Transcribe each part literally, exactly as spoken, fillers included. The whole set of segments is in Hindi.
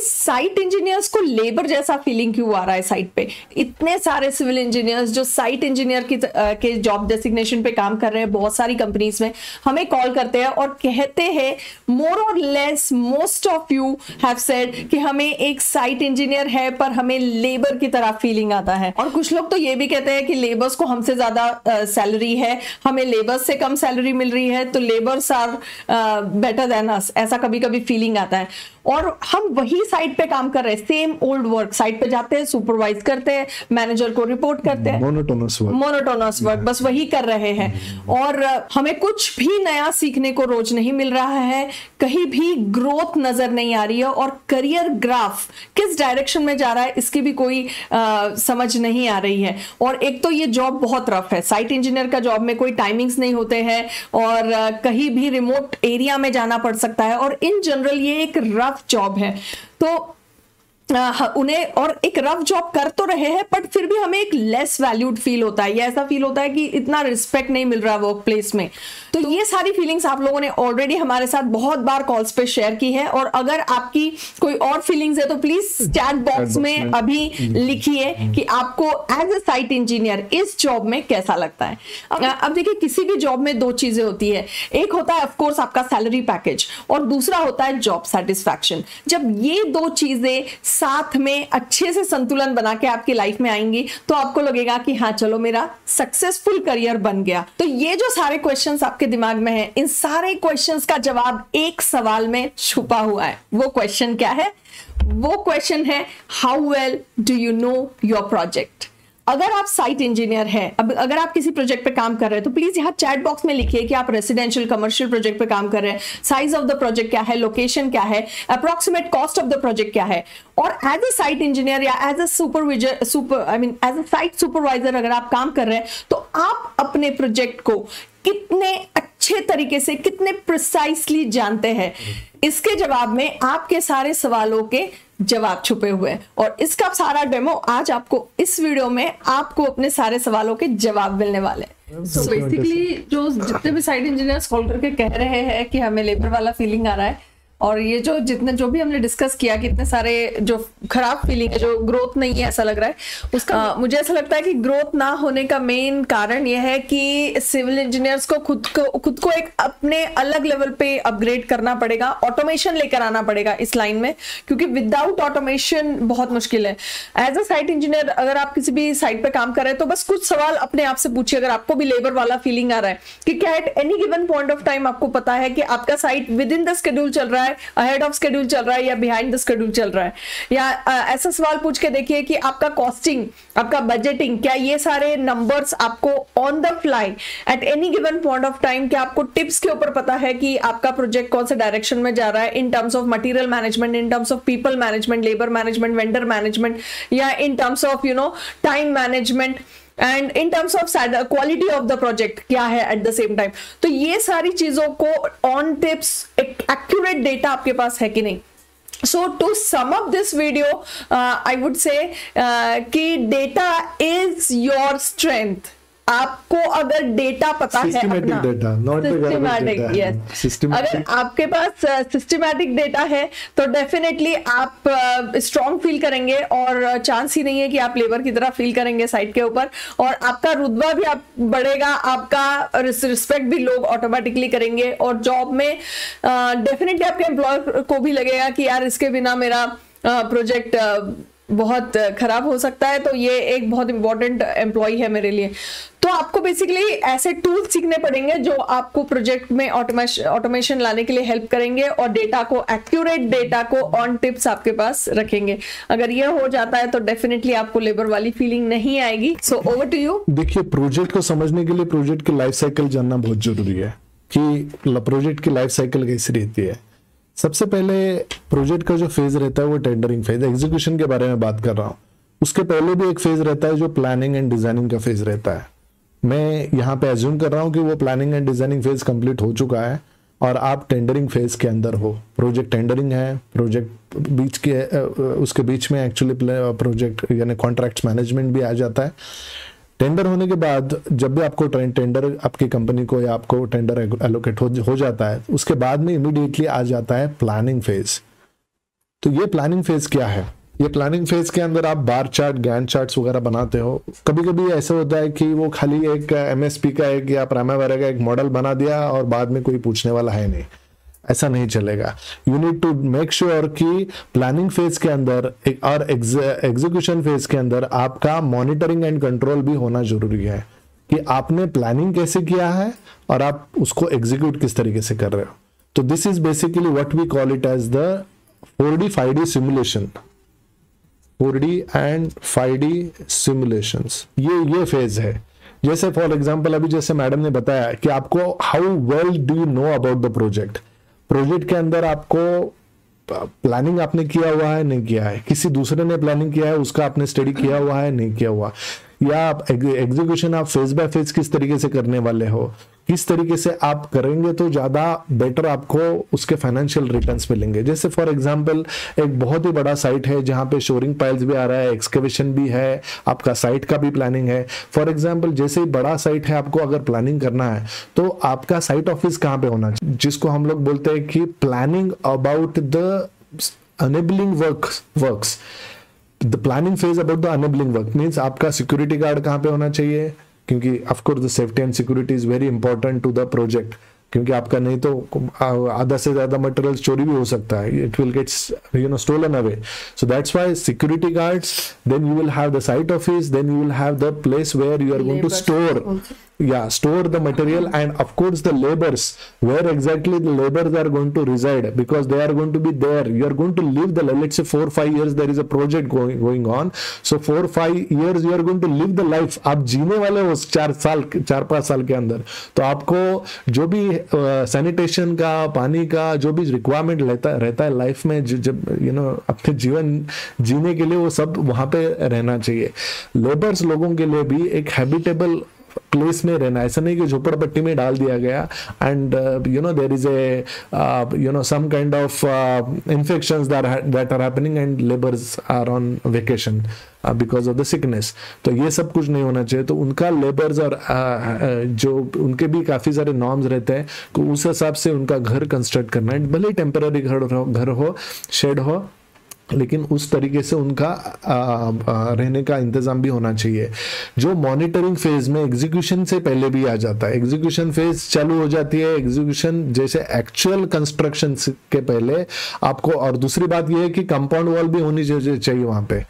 साइट इंजीनियर्स को लेबर जैसा फीलिंग क्यों आ रहा है साइट पे? इतने सारे सिविल इंजीनियर्स जो साइट इंजीनियर की के जॉब डेसिग्नेशन पे काम कर रहे हैं बहुत सारी कंपनीज में, हमें कॉल करते हैं और कहते हैं मोर और less most of you have said कि हमें एक साइट इंजीनियर है पर हमें लेबर की तरह फीलिंग आता है। और कुछ लोग तो ये भी कहते हैं कि लेबर्स को हमसे ज्यादा सैलरी है, हमें लेबर्स से कम सैलरी मिल रही है, तो labours are better than us, ऐसा कभी कभी फीलिंग आता है। और हम वही साइट पे काम कर रहे हैं, सेम ओल्ड वर्क, साइट पे जाते हैं, सुपरवाइज करते हैं, मैनेजर को रिपोर्ट करते हैं, मोनोटोनस वर्क मोनोटोनस वर्क बस वही कर रहे हैं। और हमें कुछ भी नया सीखने को रोज नहीं मिल रहा है, कहीं भी ग्रोथ नजर नहीं आ रही है, और करियर ग्राफ किस डायरेक्शन में जा रहा है इसकी भी कोई आ, समझ नहीं आ रही है। और एक तो ये जॉब बहुत रफ है, साइट इंजीनियर का जॉब में कोई टाइमिंग्स नहीं होते हैं और आ, कहीं भी रिमोट एरिया में जाना पड़ सकता है, और इन जनरल ये एक रफ जॉब है। तो आ, उन्हें और एक रफ जॉब कर तो रहे हैं बट फिर भी हमें एक लेस वैल्यूड फील होता है, या ऐसा फील होता है कि इतना रिस्पेक्ट नहीं मिल रहा वर्क प्लेस में। तो ये सारी फीलिंग्स आप लोगों ने ऑलरेडी हमारे साथ बहुत बार कॉल्स पे शेयर की है, और अगर आपकी कोई और फीलिंग्स है तो प्लीज चैट बॉक्स में अभी लिखिए कि आपको एज ए साइट इंजीनियर इस जॉब में कैसा लगता है। अब, अब देखिए, किसी भी जॉब में दो चीजें होती है, एक होता है ऑफकोर्स आपका सैलरी पैकेज और दूसरा होता है जॉब सेटिस्फैक्शन। जब ये दो चीजें साथ में अच्छे से संतुलन बना के आपकी लाइफ में आएंगी तो आपको लगेगा कि हाँ चलो मेरा सक्सेसफुल करियर बन गया। तो ये जो सारे क्वेश्चंस आपके दिमाग में हैं, इन सारे क्वेश्चंस का जवाब एक सवाल में छुपा हुआ है। वो क्वेश्चन क्या है? वो क्वेश्चन है how well do you know your project. अगर आप साइट इंजीनियर हैं, अब अगर आप किसी प्रोजेक्ट पे काम कर रहे हैं तो प्लीज यहाँ चैट बॉक्स में लिखिए कि आप रेसिडेंशियल कमर्शियल प्रोजेक्ट पे काम कर रहे हैं, साइज ऑफ द प्रोजेक्ट क्या है, लोकेशन क्या है, approximate cost of the project क्या है। और एज ए साइट इंजीनियर या as a supervisor super I mean as a site supervisor अगर आप काम कर रहे हैं तो आप अपने प्रोजेक्ट को कितने अच्छे तरीके से, कितने प्रिसाइसली जानते हैं, इसके जवाब में आपके सारे सवालों के जवाब छुपे हुए हैं। और इसका सारा डेमो आज आपको इस वीडियो में आपको अपने सारे सवालों के जवाब मिलने वाले हैं। सो बेसिकली जो जितने भी साइट इंजीनियर्स कॉल करके कह रहे हैं कि हमें लेबर वाला फीलिंग आ रहा है, और ये जो जितने जो भी हमने डिस्कस किया कि इतने सारे जो खराब फीलिंग है, जो ग्रोथ नहीं है ऐसा लग रहा है, उसका आ, मुझे ऐसा लगता है कि ग्रोथ ना होने का मेन कारण ये है कि सिविल इंजीनियर्स को खुद को खुद को एक अपने अलग लेवल पे अपग्रेड करना पड़ेगा, ऑटोमेशन लेकर आना पड़ेगा इस लाइन में, क्योंकि विदाउट ऑटोमेशन बहुत मुश्किल है। एज अ साइट इंजीनियर अगर आप किसी भी साइट पे काम कर रहे हैं तो बस कुछ सवाल अपने आप से पूछिए, अगर आपको भी लेबर वाला फीलिंग आ रहा है कि क्या at any given point of time आपको पता है कि आपका site within the schedule चल रहा है, अहेड ऑफ शेड्यूल चल रहा है या बिहाइंड द शेड्यूल चल रहा है। या आ, ऐसा सवाल पूछ के देखिए कि आपका कॉस्टिंग, आपका बजटिंग, क्या ये सारे नंबर्स आपको on the fly at any given point of time, क्या आपको टिप्स के ऊपर पता है कि आपका प्रोजेक्ट कौन से डायरेक्शन में जा रहा है in terms of material management, in terms of people management, labour management, vendor management, या in terms of you know time management, and in terms of quality of the project क्या है एट द सेम टाइम। तो ये सारी चीजों को ऑन टिप्स, एक्यूरेट डेटा आपके पास है कि नहीं। So to sum up this video I would say कि डेटा इज योर स्ट्रेंथ। आपको अगर डेटा पता है अपना, सिस्टमैटिक, यस, अगर आपके पास सिस्टमैटिक डेटा है तो डेफिनेटली आप स्ट्रॉन्ग फील करेंगे, और चांस ही नहीं है कि आप लेबर की तरह फील करेंगे साइट के ऊपर, और आपका रुतबा भी आप बढ़ेगा, आपका रिस्पेक्ट भी लोग ऑटोमेटिकली करेंगे, और जॉब में डेफिनेटली आपके एम्प्लॉयर को भी लगेगा कि यार इसके बिना मेरा प्रोजेक्ट बहुत खराब हो सकता है, तो ये एक बहुत इंपॉर्टेंट एम्प्लॉय है मेरे लिए। तो आपको बेसिकली ऐसे टूल्स सीखने पड़ेंगे जो आपको प्रोजेक्ट में ऑटोमेशन ऑटोमेशन लाने के लिए हेल्प करेंगे, और डेटा को, एक्यूरेट डेटा को ऑन टिप्स आपके पास रखेंगे। अगर ये हो जाता है तो डेफिनेटली आपको लेबर वाली फीलिंग नहीं आएगी। So over to you. देखिए, प्रोजेक्ट को समझने के लिए प्रोजेक्ट की लाइफ साइकिल जानना बहुत जरूरी है कि प्रोजेक्ट की लाइफ साइकिल कैसी रहती है। सबसे पहले प्रोजेक्ट का जो फेज रहता है वो टेंडरिंग फेज, एग्जीक्यूशन के बारे में बात कर रहा हूँ। उसके पहले भी एक फेज रहता है जो प्लानिंग एंड डिजाइनिंग का फेज रहता है। मैं यहाँ पे एज्यूम कर रहा हूँ कि वो planning and designing phase complete हो चुका है और आप टेंडरिंग फेज के अंदर हो। प्रोजेक्ट टेंडरिंग है, प्रोजेक्ट बीच के उसके बीच में एक्चुअली प्रोजेक्ट यानी कॉन्ट्रैक्ट्स मैनेजमेंट भी आ जाता है। टेंडर होने के बाद जब भी आपको टेंडर आपकी कंपनी को या आपको टेंडर एलोकेट हो, हो जाता है, उसके बाद में इमीडिएटली आ जाता है प्लानिंग फेज। तो ये प्लानिंग फेज क्या है? ये प्लानिंग फेज के अंदर आप बार चार्ट, गैंट चार्ट्स वगैरह बनाते हो। कभी कभी ऐसा होता है कि वो खाली एक एमएसपी का एक या प्राइमरी का एक मॉडल बना दिया और बाद में कोई पूछने वाला है नहीं, ऐसा नहीं चलेगा। You need to make sure कि प्लानिंग फेज के अंदर एक और एग्जीक्यूशन फेज के अंदर आपका मॉनिटरिंग एंड कंट्रोल भी होना जरूरी है कि आपने प्लानिंग कैसे किया है और आप उसको एग्जीक्यूट किस तरीके से कर रहे हो। तो this is basically what we call it as the four D five D simulation, four D and five D simulations, ये ये फेज है। जैसे फॉर एग्जांपल अभी जैसे मैडम ने बताया कि आपको how well do you know about the project, project के अंदर आपको प्लानिंग आपने किया हुआ है नहीं किया है, किसी दूसरे ने प्लानिंग किया है उसका आपने स्टडी किया हुआ है नहीं किया हुआ, या आप एग्जीक्यूशन आप फेज बाय फेज किस तरीके से करने वाले हो, किस तरीके से आप करेंगे तो ज्यादा बेटर आपको उसके फाइनेंशियल रिटर्न्स मिलेंगे। जैसे फॉर एग्जांपल एक बहुत ही बड़ा साइट है जहां पे शोरिंग पाइल्स भी आ रहा है, एक्सकेवेशन भी है, आपका साइट का भी प्लानिंग है। फॉर एग्जांपल जैसे ही बड़ा साइट है, आपको अगर प्लानिंग करना है तो आपका साइट ऑफिस कहां पे होना चाहिए, जिसको हम लोग बोलते हैं कि planning about the enabling work works the planning phase about the enabling work means आपका सिक्योरिटी गार्ड कहां पे होना चाहिए, क्योंकि of course the safety and security is very important to the project, क्योंकि आपका नहीं तो आधा से ज्यादा मटेरियल चोरी भी हो सकता है, it will gets you know stolen away. So that's why security guards, then you will have the site office, then you will have the place where you are going to store, yeah, store the material, and of course the labors, where exactly the labors are going to reside, because they are going to be there. You are going to live the, let's say four five years there is a project going going on, so four five years you are going to live the life. आप जीने वाले हो चार साल चार पांच साल के अंदर, तो आपको जो भी सैनिटेशन uh, का, पानी का जो भी रिक्वायरमेंट रहता रहता है लाइफ में, जब यू नो अपने जीवन जीने के लिए, वो सब वहां पे रहना चाहिए। लेबर्स लोगों के लिए भी एक हैबिटेबल प्लेस में रहना, ऐसा नहीं कि झोपड़पट्टी में डाल दिया गया and you know there is a you know some kind of infections that are happening and labours are on vacation because of the sickness. तो ये सब कुछ नहीं होना चाहिए। तो उनका लेबर्स और uh, जो उनके भी काफी सारे नॉर्म्स रहते हैं, तो उस हिसाब से उनका घर कंस्ट्रक्ट करना है, भले टेम्पररी घर हो, घर हो, शेड हो, लेकिन उस तरीके से उनका आ, आ, रहने का इंतजाम भी होना चाहिए। जो मॉनिटरिंग फेज में एग्जीक्यूशन से पहले भी आ जाता है, एग्जीक्यूशन फेज चालू हो जाती है एग्जीक्यूशन जैसे एक्चुअल कंस्ट्रक्शन के पहले आपको। और दूसरी बात यह है कि कंपाउंड वॉल भी होनी चाहिए वहां पे,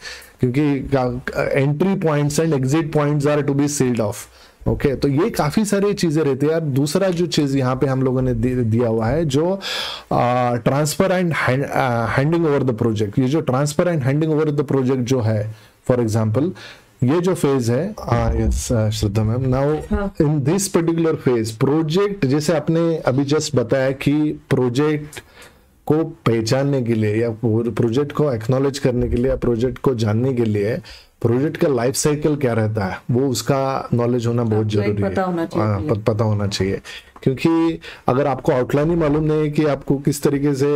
क्योंकि entry points and exit points are to be sealed off. Okay okay, तो ये काफी सारी चीजें रहती है। दूसरा जो चीज यहाँ पे हम लोगों ने दिया हुआ है, जो transfer and handing over the project, ये जो transfer and handing over the project जो है, फॉर एग्जांपल ये जो फेज है, yes Shraddha ma'am, now in this particular phase project, जैसे आपने अभी जस्ट बताया कि प्रोजेक्ट को पहचानने के लिए या प्रोजेक्ट को एक्नॉलेज करने के लिए या प्रोजेक्ट को जानने के लिए प्रोजेक्ट का लाइफ साइकिल क्या रहता है, वो उसका नॉलेज होना बहुत जरूरी है, पता होना चाहिए, आ, पता होना चाहिए। क्योंकि अगर आपको आउटलाइन ही मालूम नहीं है कि आपको किस तरीके से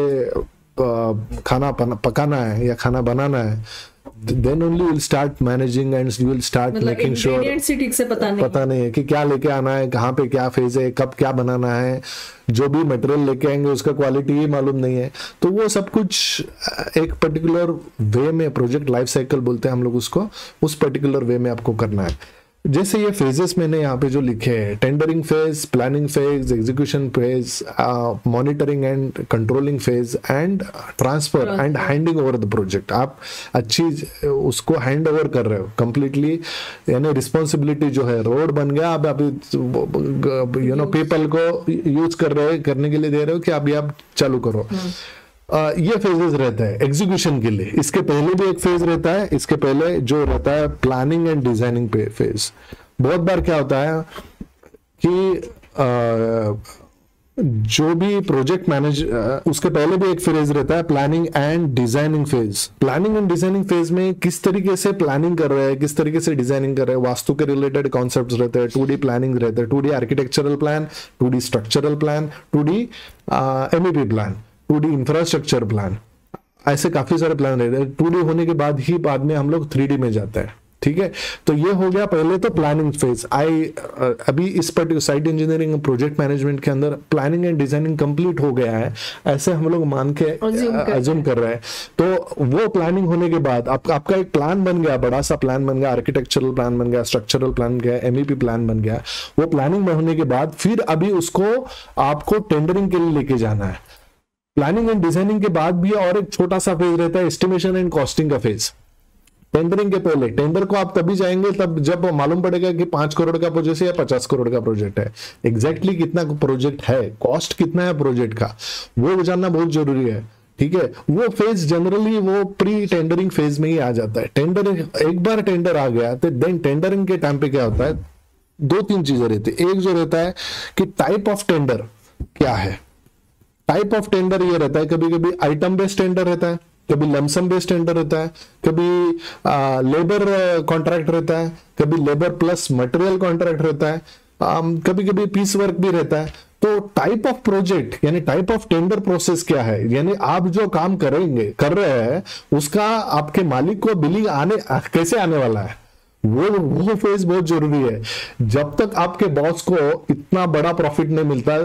खाना पकाना है या खाना बनाना है, then only you'll start managing and you will start making sure ठीक से पता नहीं पता नहीं है कि क्या लेके आना है, कहाँ पे क्या फेज है, कब क्या बनाना है, जो भी मटेरियल लेके आएंगे उसका क्वालिटी ही मालूम नहीं है। तो वो सब कुछ एक पर्टिकुलर वे में, प्रोजेक्ट लाइफ साइकिल बोलते हैं हम लोग उसको, उस पर्टिकुलर वे में आपको करना है। जैसे ये फेजेस मैंने यहाँ पे जो लिखे हैं, tendering phase, planning phase, execution phase, monitoring and controlling phase and transfer and handing over the project. आप अच्छी उसको हैंड ओवर कर रहे हो कंप्लीटली, यानी रिस्पॉन्सिबिलिटी जो है, रोड बन गया, अब आप यू नो पीपल को यूज कर रहे करने के लिए दे रहे हो कि अभी आप चालू करो। Uh, ये फेजेस रहता है एग्जीक्यूशन के लिए। इसके पहले भी एक फेज रहता है, इसके पहले जो रहता है प्लानिंग एंड डिजाइनिंग फेज। बहुत बार क्या होता है कि uh, जो भी प्रोजेक्ट मैनेज uh, उसके पहले भी एक फेज रहता है planning and designing phase. Planning and designing phase में किस तरीके से प्लानिंग कर रहे हैं, किस तरीके से डिजाइनिंग कर रहे हैं, वास्तु के रिलेटेड कॉन्सेप्ट्स रहते हैं, टू डी प्लानिंग रहते हैं, two D architectural plan, two D structural plan, two D MEP plan, two D infrastructure plan, ऐसे काफी सारे प्लान रहते हैं। टू डी होने के बाद ही बाद में हम लोग थ्री डी में जाते हैं, ठीक है। तो ये हो गया पहले तो प्लानिंग फेज। आई अभी इस particular site engineering project management के अंदर प्लानिंग एंड डिजाइनिंग कंप्लीट हो गया है, ऐसे हम लोग मान के अज्यूम कर रहे हैं। तो वो प्लानिंग होने के बाद आप, आपका एक प्लान बन गया, बड़ा सा प्लान बन गया, आर्किटेक्चरल प्लान बन गया, स्ट्रक्चरल प्लान गया, एमईपी प्लान बन गया। वो प्लानिंग होने के बाद फिर अभी उसको आपको टेंडरिंग के लिए लेके जाना है। प्लानिंग एंड डिजाइनिंग के बाद भी और एक छोटा सा फेज रहता है, एस्टिमेशन एंड कॉस्टिंग का फेज। टेंडरिंग के पहले, टेंडर को आप तभी जाएंगे तब जब मालूम पड़ेगा कि पांच करोड़ का प्रोजेक्ट है या पचास करोड़ का प्रोजेक्ट है, एग्जैक्टली कितना प्रोजेक्ट है, कॉस्ट कितना है प्रोजेक्ट का, वो जानना बहुत जरूरी है। ठीक है, वो फेज जनरली वो प्री टेंडरिंग फेज में ही आ जाता है। टेंडर एक बार टेंडर आ गया तो देन टेंडरिंग के टाइम पे क्या होता है, दो तीन चीजें रहती है। एक जो रहता है कि टाइप ऑफ टेंडर क्या है। टाइप ऑफ टेंडर ये रहता है, कभी कभी आइटम बेस्ड टेंडर रहता है, कभी लमसम बेस्ड टेंडर रहता है, कभी लेबर कॉन्ट्रैक्ट रहता है, कभी लेबर प्लस मटेरियल कॉन्ट्रैक्ट रहता है, कभी कभी पीस वर्क भी रहता है। तो टाइप ऑफ प्रोजेक्ट यानी टाइप ऑफ टेंडर प्रोसेस क्या है, यानी आप जो काम करेंगे कर रहे हैं उसका आपके मालिक को बिलिंग आने कैसे आने वाला है, वो वो फेज बहुत जरूरी है। जब तक आपके बॉस को इतना बड़ा प्रॉफिट नहीं मिलता,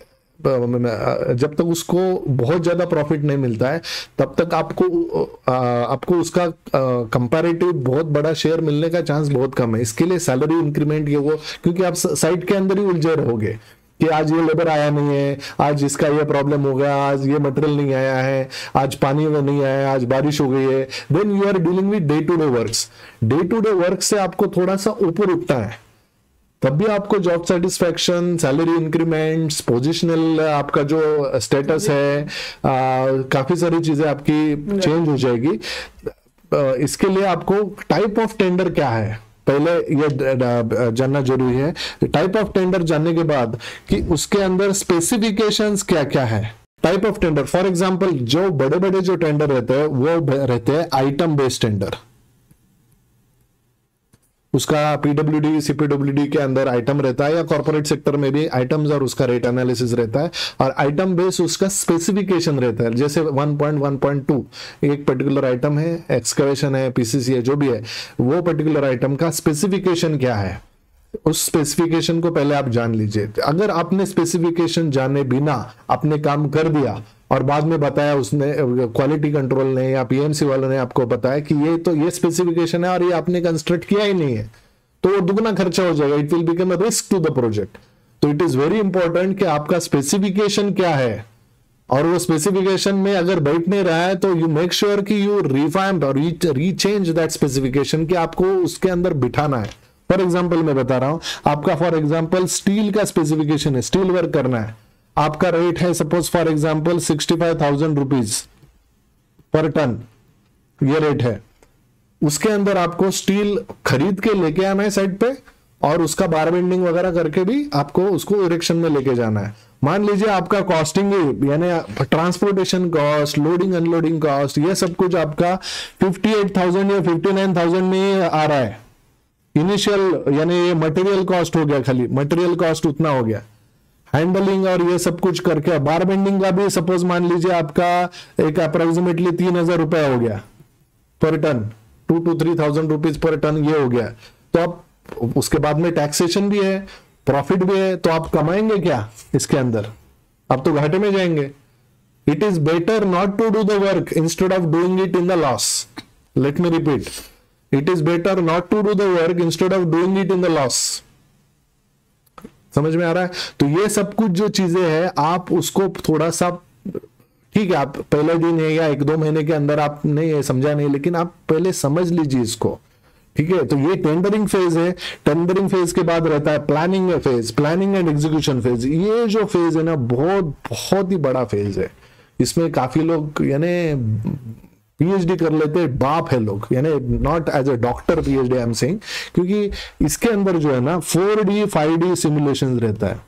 जब तक उसको बहुत ज्यादा प्रॉफिट नहीं मिलता है, तब तक आपको आपको उसका कंपैरेटिव बहुत बड़ा शेयर मिलने का चांस बहुत कम है। इसके लिए सैलरी इंक्रीमेंट ये वो, क्योंकि आप साइट के अंदर ही उलझे रहोगे कि आज ये लेबर आया नहीं है, आज इसका ये प्रॉब्लम हो गया, आज ये मटेरियल नहीं आया है, आज पानी में नहीं आया, आज बारिश हो गई है। Then you are dealing with day to day works. Day to day work से आपको थोड़ा सा ऊपर उठना है, तब भी आपको job satisfaction, salary increments, positional आपका जो स्टेटस है, आ, काफी सारी चीजें आपकी चेंज हो जाएगी। आ, इसके लिए आपको टाइप ऑफ टेंडर क्या है पहले ये जानना जरूरी है। टाइप ऑफ टेंडर जानने के बाद कि उसके अंदर स्पेसिफिकेशंस क्या क्या है। Type of tender, for example जो बड़े बड़े जो टेंडर रहते हैं वो रहते हैं आइटम बेस्ड टेंडर। उसका पीडब्ल्यूडी सीपीडब्ल्यूडी के अंदर आइटम रहता है, या कॉर्पोरेट सेक्टर में भी आइटम्स और उसका रेट एनालिसिस रहता है, और आइटम बेस उसका स्पेसिफिकेशन रहता है। जैसे one point one point two एक पर्टिकुलर आइटम है, एक्सकवेशन है, पीसीसी है, जो भी है, वो पर्टिकुलर आइटम का स्पेसिफिकेशन क्या है, उस स्पेसिफिकेशन को पहले आप जान लीजिए। अगर आपने स्पेसिफिकेशन जाने बिना आपने काम कर दिया और बाद में बताया उसने, क्वालिटी कंट्रोल ने या पीएमसी वालों ने आपको बताया कि ये तो ये स्पेसिफिकेशन है और ये आपने कंस्ट्रक्ट किया ही नहीं है, तो वो दुगना खर्चा हो जाएगा। It will become a risk to the project. तो इट इज वेरी इंपॉर्टेंट कि आपका स्पेसिफिकेशन क्या है, और वो स्पेसिफिकेशन में अगर बैठ नहीं रहा है तो यू मेक श्योर कि यू रिफाइन और रीचेंज दैट स्पेसिफिकेशन, कि आपको उसके अंदर बिठाना है। फॉर एग्जाम्पल मैं बता रहा हूं आपका, फॉर एग्जाम्पल स्टील का स्पेसिफिकेशन है, स्टील वर्क करना है, आपका रेट है suppose for example sixty five thousand rupees per ton, ये रेट है। उसके अंदर आपको स्टील खरीद के लेके आना है साइड पे, और उसका बार बेंडिंग वगैरह करके भी आपको उसको इरेक्शन में लेके जाना है। मान लीजिए आपका कॉस्टिंग यानी transportation cost, loading unloading cost, ये सब कुछ आपका फिफ्टी एट थाउजेंड या फिफ्टी नाइन थाउजेंड में आ रहा है इनिशियल, यानी ये मटेरियल कॉस्ट हो गया, खाली मटेरियल कॉस्ट उतना हो गया, हैंडलिंग और ये सब कुछ करके। बार बेंडिंग का भी सपोज मान लीजिए आपका एक अप्रोक्सीमेटली तीन हजार रुपया हो गया per ton, two to three thousand rupees per ton ये हो गया। तो आप उसके बाद में टैक्सेशन भी है, प्रॉफिट भी है, तो आप कमाएंगे क्या इसके अंदर, आप तो घाटे में जाएंगे। It is better not to do the work instead of doing it in the loss. Let me repeat, it is better not to do the work instead of doing it in the loss. समझ में आ रहा है? तो ये सब कुछ जो चीजें हैं आप उसको थोड़ा सा, ठीक है आप पहले दिन है या एक दो महीने के अंदर आपने ये समझा नहीं, लेकिन आप पहले समझ लीजिए इसको, ठीक है। तो ये टेंडरिंग फेज है। टेंडरिंग फेज के बाद रहता है planning phase, planning and execution phase. ये जो फेज है ना बहुत बहुत ही बड़ा फेज है। इसमें काफी लोग यानी पीएचडी कर लेते हैं, बाप है लोग, यानी not as a doctor PhD I am saying, क्योंकि इसके अंदर जो है ना four D five D simulation रहता है।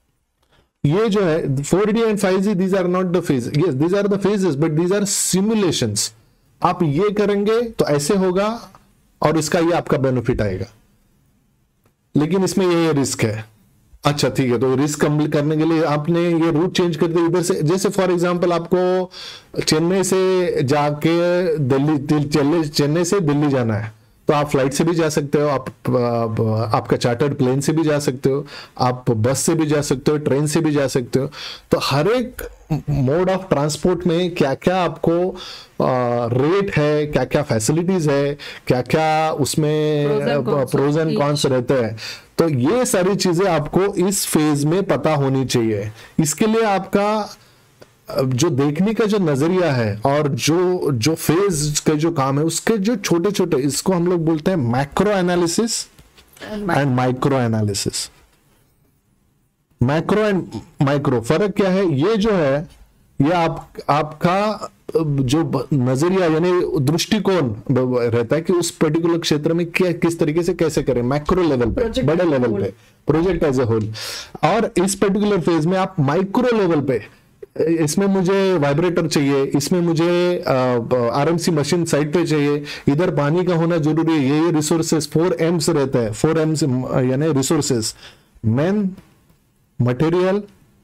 ये जो है four D and five D, these are not the phase, yes these are the phases but these are simulations. आप ये करेंगे तो ऐसे होगा और इसका ये आपका बेनिफिट आएगा, लेकिन इसमें ये रिस्क है। अच्छा ठीक है, तो रिस्क कम करने के लिए आपने ये रूट चेंज कर दिया इधर से। जैसे फॉर एग्जांपल आपको चेन्नई से जाके दिल्ली, चेन्नई से दिल्ली जाना है, तो आप फ्लाइट से भी जा सकते हो, आप, आप आपका चार्टर्ड प्लेन से भी जा सकते हो, आप बस से भी जा सकते हो, ट्रेन से भी जा सकते हो। तो हर एक मोड ऑफ ट्रांसपोर्ट में क्या क्या आपको रेट है, क्या क्या फैसिलिटीज है, क्या क्या उसमें प्रोज एंड कॉन्स रहते हैं, तो ये सारी चीजें आपको इस फेज में पता होनी चाहिए। इसके लिए आपका जो देखने का जो नजरिया है और जो जो फेज के जो काम है उसके जो छोटे छोटे, इसको हम लोग बोलते हैं macro analysis and micro analysis. Macro and micro फर्क क्या है? ये जो है ये आप आपका जो नजरिया यानी दृष्टिकोण रहता है कि उस पर्टिकुलर क्षेत्र में क्या किस तरीके से कैसे करें, मैक्रो लेवल पे, बड़े लेवल पे, प्रोजेक्ट एज ए होल। और इस पर्टिकुलर फेज में आप माइक्रो लेवल पे, इसमें मुझे वाइब्रेटर चाहिए, इसमें मुझे आरएमसी मशीन साइड पे चाहिए, इधर पानी का होना जरूरी है, ये ये रिसोर्सेस फोर एम्स रहता है, फोर एम्स यानी resources, man, material,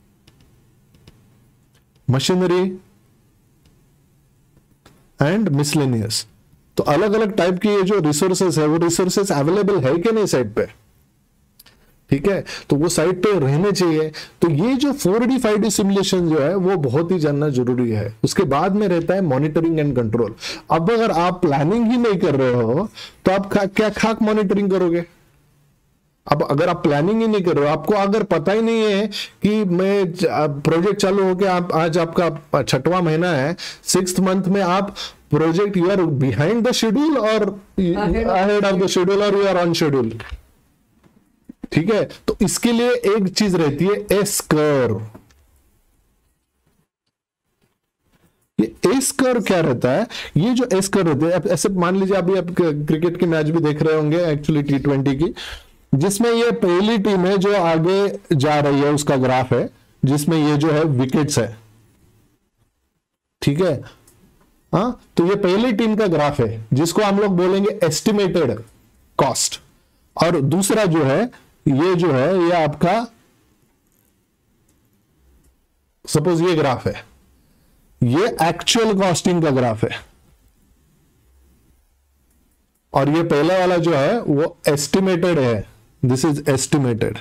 machinery and miscellaneous. तो अलग अलग टाइप की ये जो रिसोर्सेस है वो रिसोर्सेस अवेलेबल है कि नहीं साइट पे, ठीक है, तो वो साइट पे रहने चाहिए। तो ये जो four D five D simulation जो है वो बहुत ही जानना जरूरी है। उसके बाद में रहता है मॉनिटरिंग एंड कंट्रोल। अब अगर आप प्लानिंग ही नहीं कर रहे हो तो आप खा, क्या खाक मॉनिटरिंग करोगे? अब अगर आप प्लानिंग ही नहीं कर रहे हो, आपको अगर पता ही नहीं है कि मैं प्रोजेक्ट चालू हो गया, आप आज आपका छठवां महीना है, सिक्स्थ मंथ में आप project, you are behind the schedule और अहेड ऑफ द शेड्यूल और यू आर ऑन शेड्यूल, ठीक है। तो इसके लिए एक चीज रहती है एस कर्व। ये एस कर्व क्या रहता है? ये जो एस कर्व रहते हैं, ऐसे मान लीजिए अभी आप क्रिकेट की मैच भी देख रहे होंगे, एक्चुअली टी ट्वेंटी की, जिसमें ये पहली टीम है जो आगे जा रही है, उसका ग्राफ है, जिसमें ये जो है विकेट्स है, ठीक है। हाँ, तो ये पहली टीम का ग्राफ है जिसको हम लोग बोलेंगे एस्टिमेटेड कॉस्ट। और दूसरा जो है ये जो है ये आपका, सपोज ये ग्राफ है, ये एक्चुअल कॉस्टिंग का ग्राफ है, और ये पहला वाला जो है वो एस्टिमेटेड है, दिस इज एस्टिमेटेड।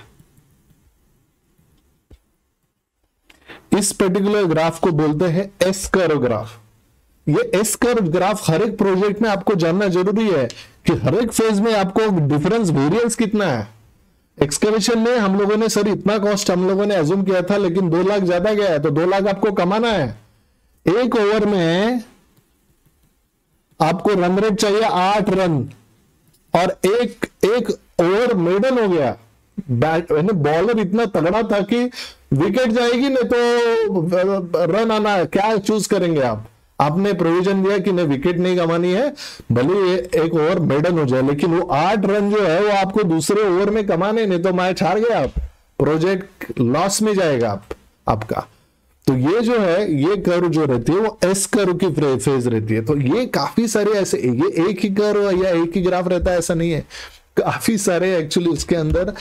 इस पर्टिकुलर ग्राफ को बोलते हैं एस कर्व ग्राफ। ये एस कर्व ग्राफ हर एक प्रोजेक्ट में आपको जानना जरूरी है कि हर एक फेज में आपको डिफरेंस वेरिएंस कितना है। एक्सकेवेशन में हम लोगों ने सर इतना कॉस्ट हम लोगों ने एज्यूम किया था, लेकिन दो लाख ज्यादा गया है, तो दो लाख आपको कमाना है। एक ओवर में आपको रन रेट चाहिए आठ रन, और एक एक ओवर मेडन हो गया, बॉलर इतना तगड़ा था कि विकेट जाएगी नहीं तो रन आना है, क्या चूज करेंगे आप? आपने प्रोविजन दिया कि नहीं विकेट नहीं कमानी है, भले ये एक ओवर मेडन हो जाए, लेकिन वो आठ रन जो है वो आपको दूसरे ओवर में कमाने, नहीं तो मैच हार गया आप, प्रोजेक्ट लॉस में जाएगा आप आपका। तो ये जो है ये कर्व जो रहती है वो एस कर्व की फेज रहती है। तो ये काफी सारे ऐसे, ये एक ही कर्व या एक ही ग्राफ रहता है ऐसा नहीं है, काफी सारे एक्चुअली उसके अंदर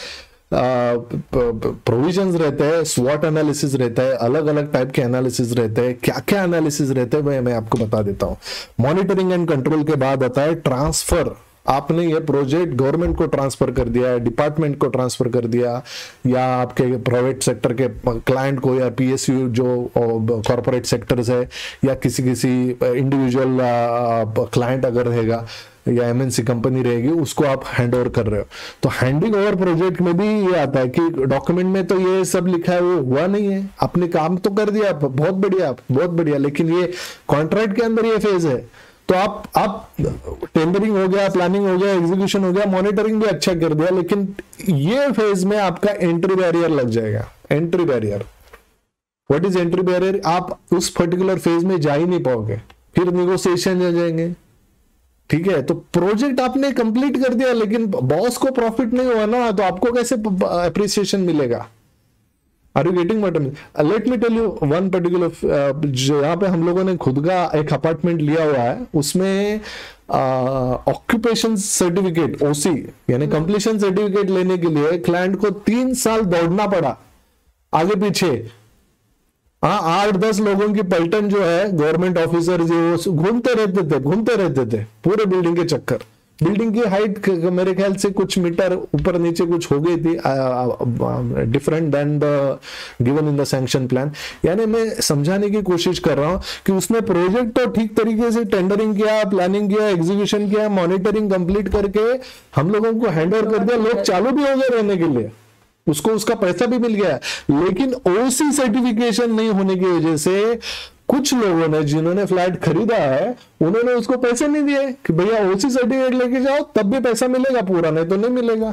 प्रोविजंस रहते हैं, स्वॉट एनालिसिस रहता है, अलग अलग टाइप के एनालिसिस रहते हैं। क्या क्या एनालिसिस रहते हैं मैं मैं आपको बता देता हूँ। मॉनिटरिंग एंड कंट्रोल के बाद आता है ट्रांसफर। आपने ये प्रोजेक्ट गवर्नमेंट को ट्रांसफर कर दिया, डिपार्टमेंट को ट्रांसफर कर दिया, या आपके प्राइवेट सेक्टर के क्लाइंट को, या पीएसयू जो कॉर्पोरेट सेक्टर्स है, या किसी किसी इंडिविजुअल क्लाइंट अगर रहेगा या एमएनसी कंपनी रहेगी, उसको आप हैंड ओवर कर रहे हो। तो हैंडिंग ओवर प्रोजेक्ट में भी ये आता है कि डॉक्यूमेंट में तो ये सब लिखा है, वो हुआ नहीं है, आपने काम तो कर दिया, बहुत बढ़िया बहुत बढ़िया, लेकिन ये कॉन्ट्रैक्ट के अंदर ये फेज है। तो आप आप टेंडरिंग हो गया, प्लानिंग हो गया, एग्जीक्यूशन हो गया, मॉनिटरिंग भी अच्छा कर दिया, लेकिन ये फेज में आपका एंट्री बैरियर लग जाएगा। Entry barrier, what is entry barrier? आप उस पर्टिकुलर फेज में जा ही नहीं पाओगे, फिर निगोशिएशन आ जाएंगे, ठीक है। तो प्रोजेक्ट आपने कंप्लीट कर दिया, लेकिन बॉस को प्रॉफिट नहीं हुआ ना, तो आपको कैसे अप्रिसिएशन मिलेगा? Are you getting what I mean? Let me tell you one particular, जो यहाँ पे हम लोगों ने खुद का एक अपार्टमेंट लिया हुआ है, उसमें ऑक्यूपेशन सर्टिफिकेट ओसी यानी कंप्लीशन सर्टिफिकेट लेने के लिए क्लाइंट को तीन साल दौड़ना पड़ा आगे पीछे। हाँ, आठ दस लोगों की पलटन जो है गवर्नमेंट ऑफिसर जो घूमते रहते थे घूमते रहते थे पूरे बिल्डिंग के चक्कर, बिल्डिंग की हाइट मेरे ख्याल से कुछ मीटर ऊपर नीचे कुछ हो गई थी, different than the given in the sanction plan. यानी मैं समझाने की कोशिश कर रहा हूं कि उसने प्रोजेक्ट तो ठीक तरीके से टेंडरिंग किया, प्लानिंग किया, एग्जीक्यूशन किया, मॉनिटरिंग कंप्लीट करके हम लोगों को हैंड ओवर कर दिया, लोग चालू भी हो गए रहने के लिए, उसको उसका पैसा भी मिल गया। लेकिन ओसी सर्टिफिकेशन नहीं होने की वजह से कुछ लोगों ने जिन्होंने फ्लैट खरीदा है उन्होंने उसको पैसे नहीं दिए कि भैया ओसी सर्टिफिकेट लेके जाओ तब भी पैसा मिलेगा पूरा, नहीं तो नहीं मिलेगा।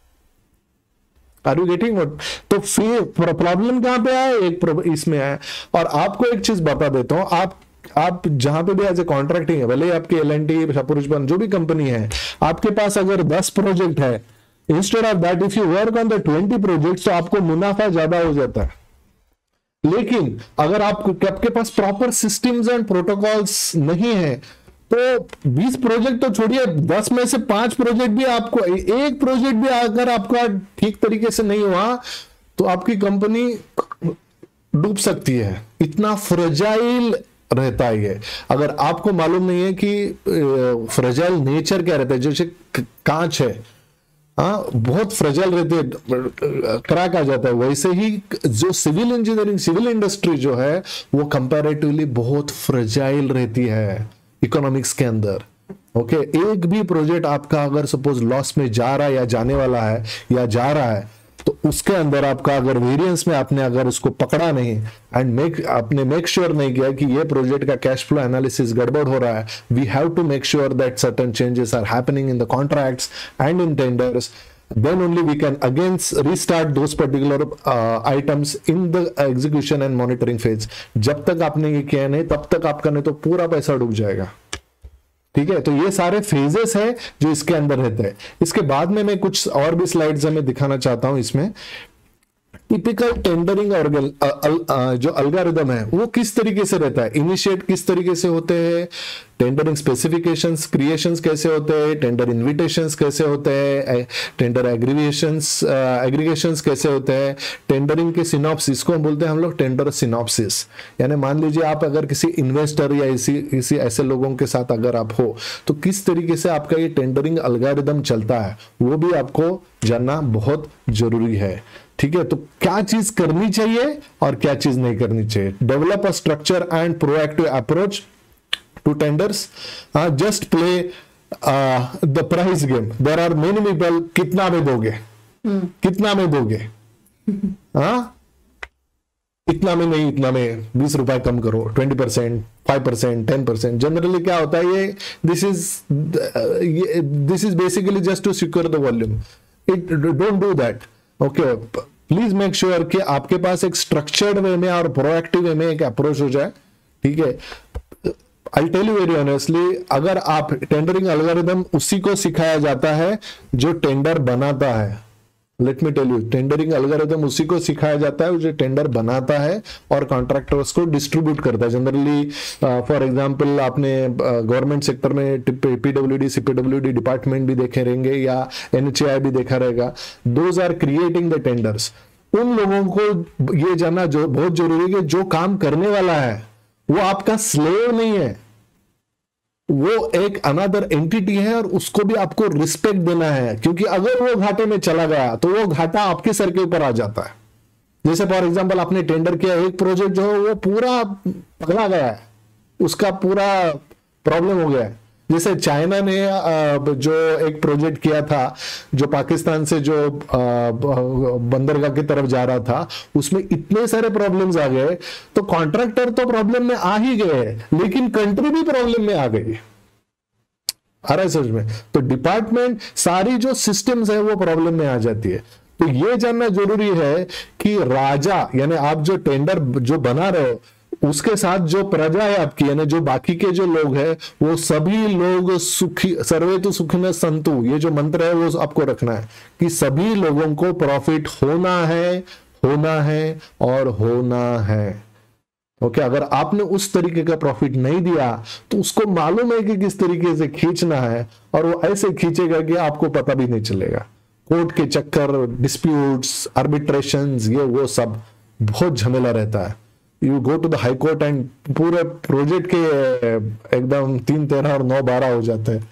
Are you getting what? तो फिर प्रॉब्लम कहां पे आया, एक इसमें आया। और आपको एक चीज बता देता हूं, आप आप जहां पे भी एज ए कॉन्ट्रैक्टिंग है, भले आपकी एल एंड टी, पुरुषपन जो भी कंपनी है, आपके पास अगर दस प्रोजेक्ट है, instead of that if you work on the twenty project तो आपको मुनाफा ज्यादा हो जाता है। लेकिन अगर आपको आपके पास प्रॉपर सिस्टम्स एंड प्रोटोकॉल्स नहीं है तो बीस प्रोजेक्ट तो छोड़िए, दस में से पांच प्रोजेक्ट भी आपको, एक प्रोजेक्ट भी अगर आपका ठीक तरीके से नहीं हुआ तो आपकी कंपनी डूब सकती है। इतना फ्रेजाइल रहता है ये। अगर आपको मालूम नहीं है कि फ्रेजाइल नेचर क्या रहता है, जैसे कांच है, हाँ बहुत फ्रेजाइल रहते हैं, क्रैक आ जाता है, वैसे ही जो सिविल इंजीनियरिंग, सिविल इंडस्ट्री जो है वो कंपैरेटिवली बहुत फ्रेजाइल रहती है इकोनॉमिक्स के अंदर। ओके, एक भी प्रोजेक्ट आपका अगर सपोज लॉस में जा रहा है या जाने वाला है या जा रहा है तो उसके अंदर आपका अगर वेरिएंस में आपने अगर उसको पकड़ा नहीं एंड मेक आपने मेक श्योर नहीं किया कि ये प्रोजेक्ट का कैश फ्लो एनालिसिस गड़बड़ हो रहा है, we have to make sure that certain changes are happening in the contracts and in tenders, then only we can again restart those particular uh, items in the execution and monitoring phase। जब तक आपने ये किया नहीं तब तक आपका नहीं तो पूरा पैसा डूब जाएगा। ठीक है, तो ये सारे फेजेस है जो इसके अंदर रहते हैं। इसके बाद में मैं कुछ और भी स्लाइड्स हमें दिखाना चाहता हूं। इसमें टिपिकल टेंडरिंग और जो अल्गोरिथम है वो किस तरीके से रहता है, इनिशिएट किस तरीके से होते हैं, टेंडरिंग स्पेसिफिकेशंस क्रिएशंस कैसे होते हैं, टेंडर इन्विटेशंस कैसे होते हैं, टेंडर एग्रीगेशंस एग्रीगेशंस कैसे होते हैं, टेंडरिंग के सिनॉप्सिस को बोलते हैं हम लोग टेंडर सिनॉप्सिस। यानी मान लीजिए आप अगर किसी इन्वेस्टर या इसी इसी ऐसे लोगों के साथ अगर आप हो तो किस तरीके से आपका ये टेंडरिंग अल्गोरिथम चलता है वो भी आपको जानना बहुत जरूरी है। ठीक है, तो क्या चीज करनी चाहिए और क्या चीज नहीं करनी चाहिए। Develop a structure and proactive approach to tenders, just play the price game. There are many people, कितना में दोगे hmm. कितना में दोगे हाँ इतना में नहीं, इतना में बीस रुपए कम करो, twenty percent, five percent, ten percent. Generally क्या होता है ये, this is this is basically just to secure the volume. It don't do that. Okay, please make sure कि आपके पास एक स्ट्रक्चर्ड वे में और प्रोएक्टिव वे में एक अप्रोच हो जाए। ठीक है, I tell you very honestly, अगर आप टेंडरिंग एल्गोरिथम उसी को सिखाया जाता है जो टेंडर बनाता है। Let me tell you, tendering algorithm उसी को सिखाया जाता है जो टेंडर बनाता है और कॉन्ट्रैक्टर्स को डिस्ट्रीब्यूट करता है। जनरली फॉर एग्जांपल आपने गवर्नमेंट uh, सेक्टर में पीडब्ल्यूडी सीपीडब्ल्यूडी डिपार्टमेंट भी देखे रहेंगे या एनएचएआई भी देखा रहेगा। Those are creating the tenders. उन लोगों को ये जानना जो बहुत जरूरी है कि जो काम करने वाला है वो आपका स्लेव नहीं है, वो एक अनदर एंटिटी है और उसको भी आपको रिस्पेक्ट देना है, क्योंकि अगर वो घाटे में चला गया तो वो घाटा आपके सर के ऊपर आ जाता है। जैसे फॉर एग्जांपल आपने टेंडर किया, एक प्रोजेक्ट जो है वो पूरा पकड़ा गया है, उसका पूरा प्रॉब्लम हो गया है। जैसे चाइना ने जो एक प्रोजेक्ट किया था जो पाकिस्तान से जो बंदरगाह की तरफ जा रहा था, उसमें इतने सारे प्रॉब्लम्स आ गए तो कॉन्ट्रैक्टर तो प्रॉब्लम में आ ही गए लेकिन कंट्री भी प्रॉब्लम में आ गई। आ रहा है समझ में? तो डिपार्टमेंट सारी जो सिस्टम्स है वो प्रॉब्लम में आ जाती है। तो ये जानना जरूरी है कि राजा यानी आप जो टेंडर जो बना रहे हो उसके साथ जो प्रजा है आपकी, यानी जो बाकी के जो लोग हैं वो सभी लोग सुखी, सर्वे तो सुखिनः सन्तु, ये जो मंत्र है वो आपको रखना है कि सभी लोगों को प्रॉफिट होना है, होना है और होना है। ओके, अगर आपने उस तरीके का प्रॉफिट नहीं दिया तो उसको मालूम है कि किस तरीके से खींचना है और वो ऐसे खींचेगा कि आपको पता भी नहीं चलेगा। कोर्ट के चक्कर, डिस्प्यूट्स, आर्बिट्रेशंस, ये वो सब बहुत झमेला रहता है। You go to the high court and पूरे प्रोजेक्ट के एकदम तीन तेरह और नौ बारह हो जाते हैं।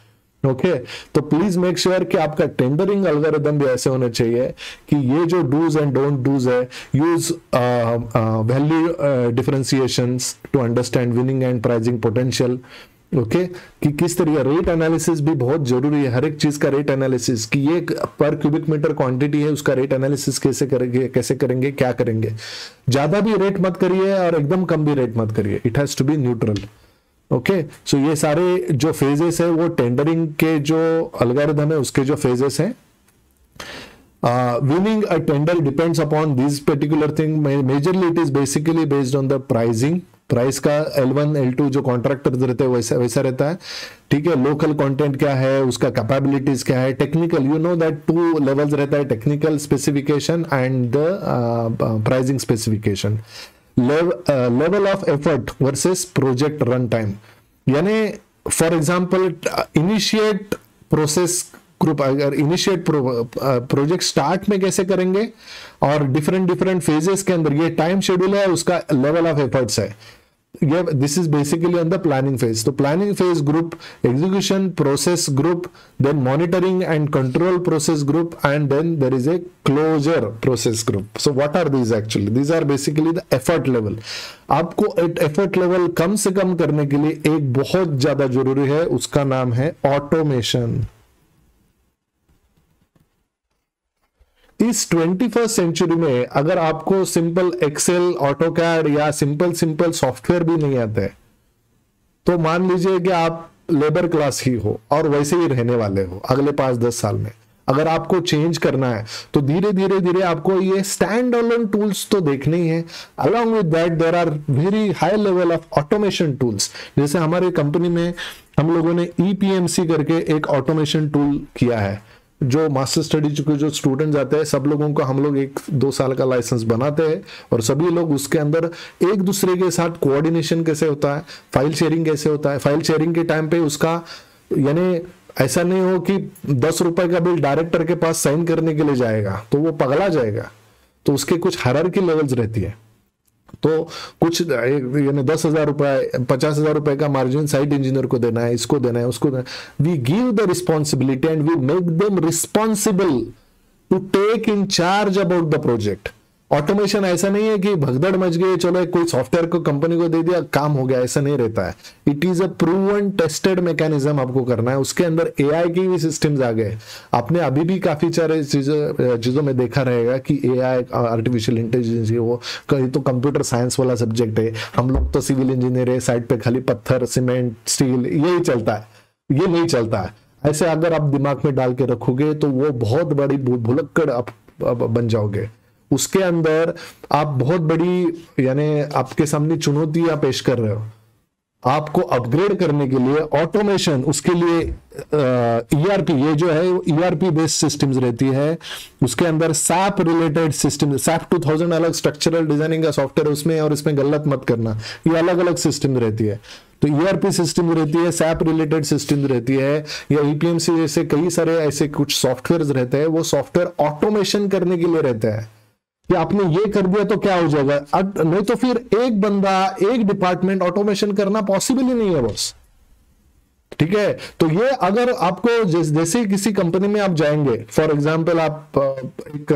Okay okay? तो प्लीज मेक श्योर कि आपका टेंडरिंग एल्गोरिथम भी ऐसे होना चाहिए कि ये जो डूज एंड डोंट डूज है, use value differentiations to understand winning and pricing potential. Okay okay? कि किस तरीके रेट एनालिसिस भी बहुत जरूरी है, हर एक चीज का रेट एनालिसिस, कि ये पर क्यूबिक मीटर क्वांटिटी है उसका रेट एनालिसिस कैसे करेंगे, कैसे करेंगे, क्या करेंगे। ज्यादा भी रेट मत करिए और एकदम कम भी रेट मत करिए, it has to be neutral. Okay, so ये सारे जो फेजेस है वो टेंडरिंग के जो एल्गोरिथम है उसके जो फेजेस हैं। Winning a tender depends upon this particular thing, majorly it is basically based on the pricing, price का एल वन एल टू जो कॉन्ट्रैक्टर्स रहते हैं वैसा वैसा रहता है, ठीक है। लोकल कंटेंट क्या है, उसका कैपेबिलिटीज क्या है, technical, you know that two levels रहता है, technical specification and the pricing specification. Level of effort versus project run time, यानी for example initiate process group, अगर इनिशिएट प्रोजेक्ट स्टार्ट में कैसे करेंगे और डिफरेंट डिफरेंट फेजेस के अंदर ये टाइम शेड्यूल है, उसका लेवल ऑफ एफर्ट्स है, ये this is basically on the planning phase. तो planning phase group, execution process group, then monitoring and control process group, and then there is a closure process group. So what are these actually? These are basically the effort level. आपको एफर्ट लेवल कम से कम करने के लिए एक बहुत ज्यादा जरूरी है, उसका नाम है ऑटोमेशन। इस ट्वेंटी फर्स्ट सेंचुरी में अगर आपको सिंपल एक्सेल, ऑटोकैड या सिंपल सिंपल सॉफ्टवेयर भी नहीं आते हैं, तो मान लीजिए कि आप लेबर क्लास ही हो और वैसे ही रहने वाले हो अगले पांच दस साल में। अगर आपको चेंज करना है तो धीरे धीरे धीरे आपको ये स्टैंड अलोन टूल्स तो देखने ही है। Along with that there are very high level of automation tools. जैसे हमारे कंपनी में हम लोगों ने ई पी एम सी करके एक ऑटोमेशन टूल किया है, जो मास्टर स्टडी के जो स्टूडेंट आते हैं सब लोगों को हम लोग एक दो साल का लाइसेंस बनाते हैं और सभी लोग उसके अंदर एक दूसरे के साथ कोऑर्डिनेशन कैसे होता है, फाइल शेयरिंग कैसे होता है। फाइल शेयरिंग के टाइम पे उसका यानी ऐसा नहीं हो कि दस रुपए का बिल डायरेक्टर के पास साइन करने के लिए जाएगा तो वो पगला जाएगा, तो उसके कुछ हायरार्की लेवल्स रहती है। तो कुछ यानी दस हजार रुपए, पचास हजार रुपए का मार्जिन साइट इंजीनियर को देना है, इसको देना है, उसको देना है। We give the responsibility and we make them responsible to take in charge about the project. Automation ऐसा नहीं है कि भगदड़ मच गई, चलो कोई सॉफ्टवेयर को कंपनी को दे दिया काम हो गया, ऐसा नहीं रहता है। It is a proven tested mechanism आपको करना है। उसके अंदर एआई की भी सिस्टम्स आ गए। आपने अभी भी काफी सारे चीजों चीजों में देखा रहेगा कि एआई, आर्टिफिशियल इंटेलिजेंस, वो कहीं तो कंप्यूटर साइंस वाला सब्जेक्ट है, हम लोग तो सिविल इंजीनियर है, साइड पे खाली पत्थर, सीमेंट, स्टील यही चलता है। ये नहीं चलता है ऐसे। अगर आप दिमाग में डाल के रखोगे तो वो बहुत बड़ी भुलक्कड़ आप बन जाओगे। उसके अंदर आप बहुत बड़ी यानी आपके सामने चुनौतियां पेश कर रहे हो। आपको अपग्रेड करने के लिए ऑटोमेशन, उसके लिए ईआरपी, ये जो है ईआरपी बेस्ड सिस्टम्स रहती है। उसके अंदर SAP related system, SAP two thousand अलग स्ट्रक्चरल डिजाइनिंग का सॉफ्टवेयर उसमें, और इसमें गलत मत करना, ये अलग अलग सिस्टम रहती है। तो ईआरपी सिस्टम रहती है, सैप रिलेटेड सिस्टम रहती है, या ईपीएमसी जैसे कई सारे ऐसे कुछ सॉफ्टवेयर रहते हैं। वो सॉफ्टवेयर ऑटोमेशन करने के लिए रहते हैं कि आपने ये कर दिया तो क्या हो जाएगा, नहीं तो फिर एक बंदा, एक डिपार्टमेंट ऑटोमेशन करना पॉसिबल ही नहीं है बॉस। ठीक है, तो ये अगर आपको जैसे किसी कंपनी में आप जाएंगे, फॉर एग्जांपल आप एक,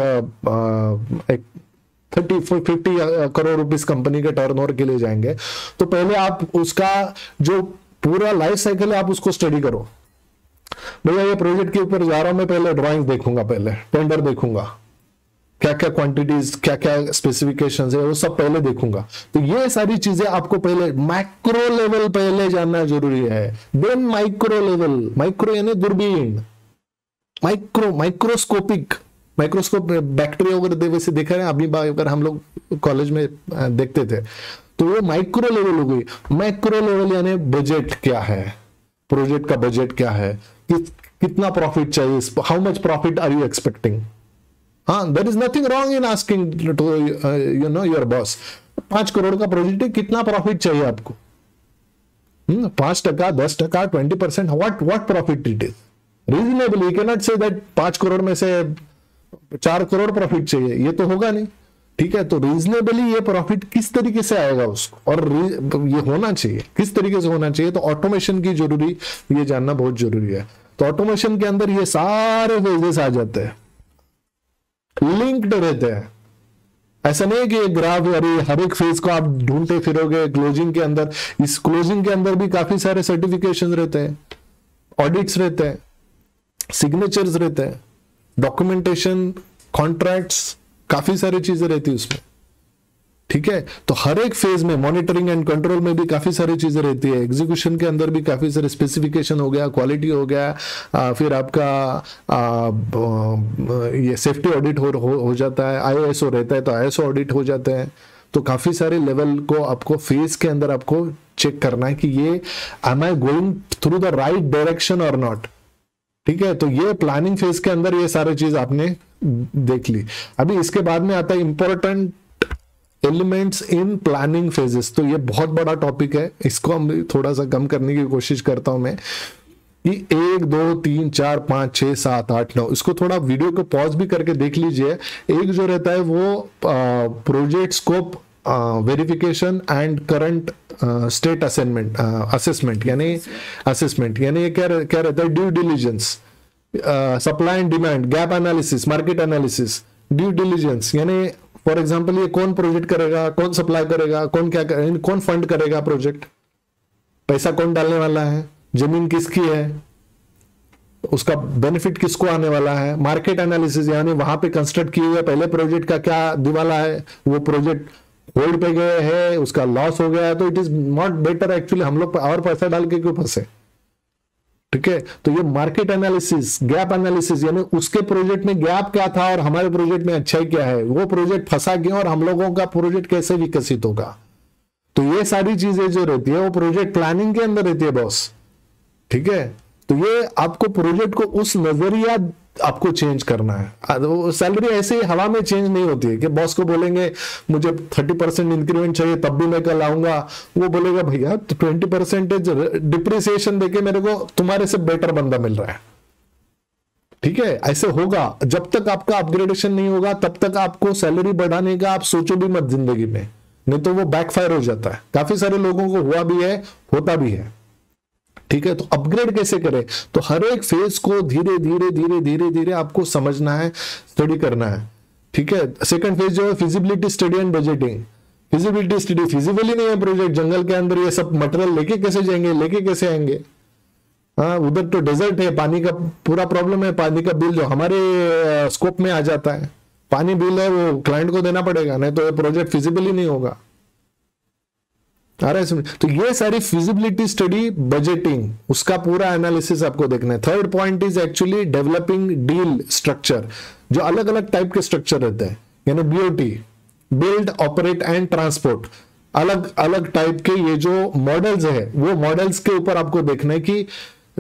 एक thirty fifty crore rupees company के टर्नओवर के लिए जाएंगे, तो पहले आप उसका जो पूरा लाइफ साइकिल है आप उसको स्टडी करो। भैया ये प्रोजेक्ट के ऊपर जा रहा हूं मैं, पहले ड्राइंग देखूंगा, पहले टेंडर देखूंगा, क्या क्या क्वांटिटीज, क्या क्या स्पेसिफिकेशंस है, वो सब पहले देखूंगा। तो ये सारी चीजें आपको पहले मैक्रो लेवल पहले जानना जरूरी है, देन माइक्रो लेवल। माइक्रो यानी दूरबीन, माइक्रो माइक्रोस्कोपिक, माइक्रोस्कोप बैक्टीरिया वगैरह वैसे देखा है अभी अगर हम लोग कॉलेज में देखते थे, तो वो माइक्रो लेवल हो गई। मैक्रो लेवल यानी बजट क्या है, प्रोजेक्ट का बजट क्या है, कि, कितना प्रॉफिट चाहिए, how much profit are you expecting. हाँ, there is nothing wrong in asking to you know your boss, पांच करोड़ का प्रोजेक्ट है, कितना प्रॉफिट चाहिए आपको, पांच टका, दस टका, twenty percent, what what profit it is reasonable. You can not say that पांच करोड़ में से चार करोड़ प्रॉफिट चाहिए, ये तो होगा नहीं। ठीक है, तो रीजनेबली ये प्रॉफिट किस तरीके से आएगा उसको, और ये होना चाहिए किस तरीके से होना चाहिए। तो ऑटोमेशन की जरूरी, ये जानना बहुत जरूरी है। तो ऑटोमेशन के अंदर ये सारे फेजेस आ जाते हैं, लिंक्ड रहते हैं। ऐसा नहीं है कि ग्राफ अरे हर एक फेज को आप ढूंढते फिरोगे क्लोजिंग के अंदर। इस क्लोजिंग के अंदर भी काफी सारे सर्टिफिकेशन रहते हैं, ऑडिट्स रहते हैं, सिग्नेचर्स रहते हैं, डॉक्यूमेंटेशन, कॉन्ट्रैक्ट्स, काफी सारी चीजें रहती है उसमें। ठीक है, तो हर एक फेज में मॉनिटरिंग एंड कंट्रोल में भी काफी सारी चीजें रहती है। एग्जीक्यूशन के अंदर भी काफी सारे स्पेसिफिकेशन हो गया, क्वालिटी हो गया, आ, फिर आपका आ, ये सेफ्टी ऑडिट हो, हो, हो जाता है, आईएसओ रहता है तो आईएसओ ऑडिट हो जाते हैं। तो काफी सारे लेवल को आपको फेज के अंदर आपको चेक करना है कि ये am I going through the right direction और नॉट। ठीक है, तो ये प्लानिंग फेज के अंदर ये सारी चीज आपने देख ली। अभी इसके बाद में आता है important elements in planning phases. तो ये बहुत बड़ा टॉपिक है, इसको हम थोड़ा सा कम करने की कोशिश करता हूं मैं कि एक दो तीन चार पांच छह सात आठ नौ, इसको थोड़ा वीडियो को पॉज भी करके देख लीजिए। एक जो रहता है वो project scope verification and current state assessment assessment यानी असेसमेंट यानी ये क्या क्या रहता है, due diligence, supply and demand, gap analysis, market analysis, due diligence यानी फॉर एग्जांपल ये कौन प्रोजेक्ट करेगा, कौन सप्लाई करेगा, कौन क्या करेगा, कौन फंड करेगा प्रोजेक्ट, पैसा कौन डालने वाला है, जमीन किसकी है, उसका बेनिफिट किसको आने वाला है। मार्केट एनालिसिस यानी वहां पे कंस्ट्रक्ट किए हुए पहले प्रोजेक्ट का क्या दिवाला है, वो प्रोजेक्ट होल्ड पे गए है, उसका लॉस हो गया है, तो it is not better actually हम लोग और पैसा डाल के क्यों फंसे। ठीक है, तो ये मार्केट एनालिसिस, गैप एनालिसिस यानी उसके प्रोजेक्ट में गैप क्या था और हमारे प्रोजेक्ट में अच्छाई क्या है, वो प्रोजेक्ट फंसा क्यों और हम लोगों का प्रोजेक्ट कैसे विकसित होगा। तो ये सारी चीजें जो रहती है वो प्रोजेक्ट प्लानिंग के अंदर रहती है बॉस। ठीक है, तो ये आपको प्रोजेक्ट को उस नजरिया आपको चेंज करना है। वो सैलरी ऐसे ही हवा में चेंज नहीं होती है कि बॉस को बोलेंगे मुझे थर्टी परसेंट इंक्रीमेंट चाहिए तब भी मैं कल आऊंगा, वो बोलेगा भैया तो ट्वेंटी परसेंटेज डिप्रिसिएशन देके मेरे को तुम्हारे से बेटर बंदा मिल रहा है। ठीक है, ऐसे होगा। जब तक आपका अपग्रेडेशन नहीं होगा तब तक आपको सैलरी बढ़ाने का आप सोचो भी मत जिंदगी में, नहीं तो वो बैकफायर हो जाता है। काफी सारे लोगों को हुआ भी है, होता भी है। ठीक है, तो अपग्रेड कैसे करें, तो हर एक फेज को धीरे धीरे धीरे धीरे धीरे आपको समझना है, स्टडी करना है। ठीक है, सेकंड फेज जो है feasibility study and budgeting. Feasibility study, feasible ही नहीं है प्रोजेक्ट, जंगल के अंदर ये सब मटेरियल लेके कैसे जाएंगे, लेके कैसे आएंगे। हाँ, उधर तो डेजर्ट है, पानी का पूरा प्रॉब्लम है, पानी का बिल जो हमारे स्कोप में आ जाता है, पानी बिल है वो क्लाइंट को देना पड़ेगा, नहीं तो ये प्रोजेक्ट फिजिबल ही नहीं होगा। आ रहा है, तो ये सारी फिजिबिलिटी स्टडी, बजटिंग, उसका पूरा एनालिसिस आपको देखना है। Third point is actually developing deal structure, जो अलग अलग टाइप के स्ट्रक्चर रहते हैं, यानी BOT, build operate and transport, अलग अलग टाइप के ये जो मॉडल्स है वो मॉडल्स के ऊपर आपको देखना है कि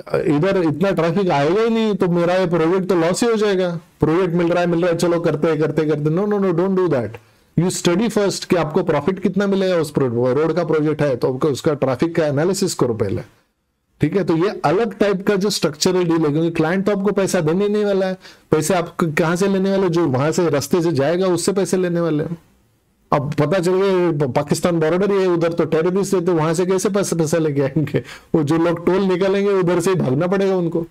इधर इतना ट्रैफिक आएगा ही नहीं तो मेरा ये प्रोजेक्ट तो लॉस ही हो जाएगा। प्रोजेक्ट मिल रहा है मिल रहा है चलो करते करते करते, no no no, don't do that. You study first कि आपको प्रॉफिट कितना मिलेगा उस रोड का प्रोजेक्ट है तो उसका ट्रैफिक का एनालिसिस करो पहले। ठीक है, तो ये अलग टाइप का जो स्ट्रक्चरल डील है, क्योंकि क्लाइंट तो आपको पैसा देने नहीं वाला है, पैसे आप कहां से लेने वाले, जो वहां से रास्ते से जाएगा उससे पैसे लेने वाले हैं। अब पता चल गया पाकिस्तान बॉर्डर ही है, उधर तो टेररिस्ट है, तो वहां से कैसे पैसे पैसा लेके आएंगे, वो जो लोग टोल निकालेंगे उधर से भागना पड़ेगा उनको।